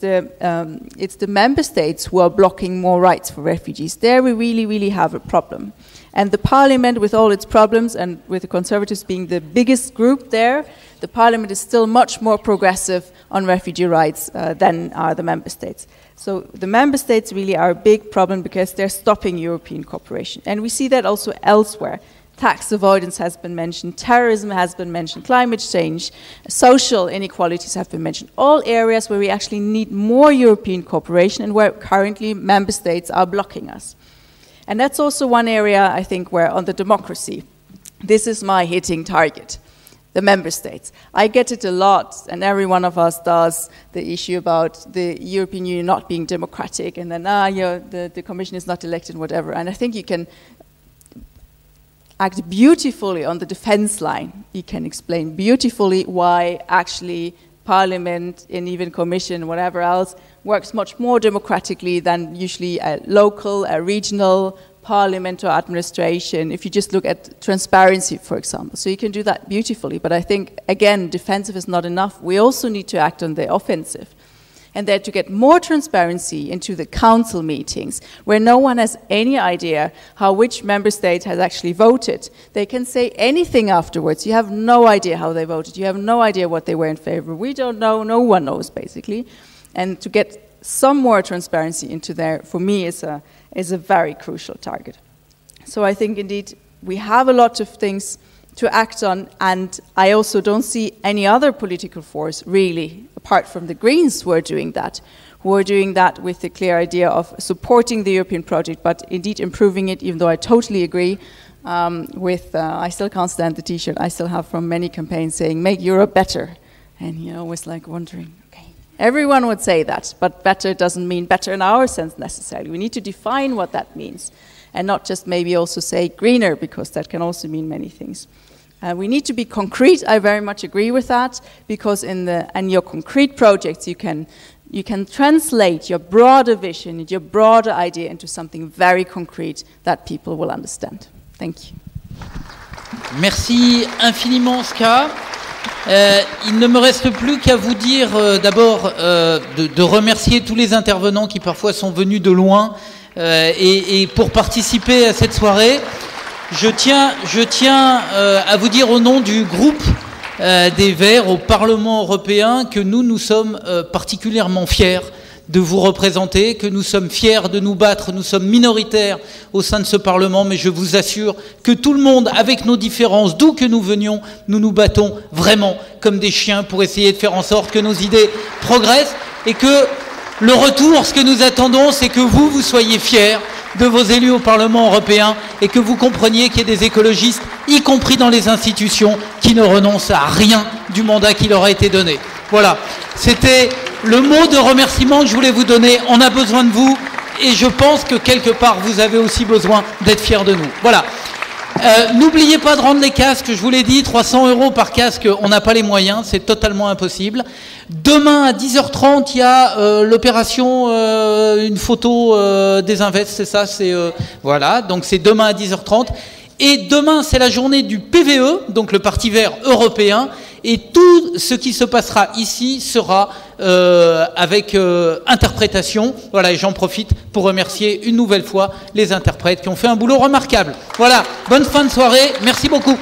the member states who are blocking more rights for refugees. There we really, really have a problem. And the Parliament, with all its problems, and with the Conservatives being the biggest group there, the Parliament is still much more progressive on refugee rights than are the member states. So the member states really are a big problem because they're stopping European cooperation. And we see that also elsewhere. Tax avoidance has been mentioned, terrorism has been mentioned, climate change, social inequalities have been mentioned. All areas where we actually need more European cooperation and where currently member states are blocking us. And that's also one area, I think, where on the democracy, this is my hitting target, the member states. I get it a lot, and every one of us does, the issue about the European Union not being democratic, and then, the Commission is not elected, whatever. And I think you can act beautifully on the defense line. You can explain beautifully why actually Parliament and even Commission, whatever else, works much more democratically than usually a local, a regional parliament or administration, if you just look at transparency, for example. So you can do that beautifully, but I think, again, defensive is not enough. We also need to act on the offensive. And then to get more transparency into the council meetings, where no one has any idea how which member state has actually voted. They can say anything afterwards. You have no idea how they voted. You have no idea what they were in favor. We don't know. No one knows, basically. And to get some more transparency into there, for me, is a very crucial target. So I think, indeed, we have a lot of things to act on, and I also don't see any other political force, really, apart from the Greens, who are doing that with the clear idea of supporting the European project, but indeed improving it, even though I totally agree I still can't stand the T-shirt I still have from many campaigns saying, make Europe better. And you're always like wondering, okay. Everyone would say that, but better doesn't mean better in our sense necessarily. We need to define what that means, and not just maybe also say greener, because that can also mean many things. We need to be concrete. I very much agree with that, because in your concrete projects you can translate your broader vision, your broader idea into something very concrete that people will understand. Thank you. Merci infiniment, Ska. Il ne me reste plus qu'à vous dire d'abord de remercier tous les intervenants qui parfois sont venus de loin et pour participer à cette soirée. Je tiens à vous dire au nom du groupe des Verts au Parlement européen que nous sommes particulièrement fiers de vous représenter, que nous sommes fiers de nous battre, nous sommes minoritaires au sein de ce Parlement, mais je vous assure que tout le monde, avec nos différences, d'où que nous venions, nous nous battons vraiment comme des chiens pour essayer de faire en sorte que nos idées progressent et que le retour, ce que nous attendons, c'est que vous soyez fiers de vos élus au Parlement européen et que vous compreniez qu'il y a des écologistes, y compris dans les institutions, qui ne renoncent à rien du mandat qui leur a été donné. Voilà, c'était le mot de remerciement que je voulais vous donner. On a besoin de vous et je pense que quelque part, vous avez aussi besoin d'être fiers de nous. Voilà. N'oubliez pas de rendre les casques, je vous l'ai dit, 300 € par casque, on n'a pas les moyens, c'est totalement impossible. Demain à 10h30, il y a l'opération, une photo des Invests, c'est ça, voilà, donc c'est demain à 10h30. Et demain, c'est la journée du PVE, donc le Parti vert européen, et tout ce qui se passera ici sera avec interprétation. Voilà, et j'en profite pour remercier une nouvelle fois les interprètes qui ont fait un boulot remarquable. Voilà, bonne fin de soirée, merci beaucoup.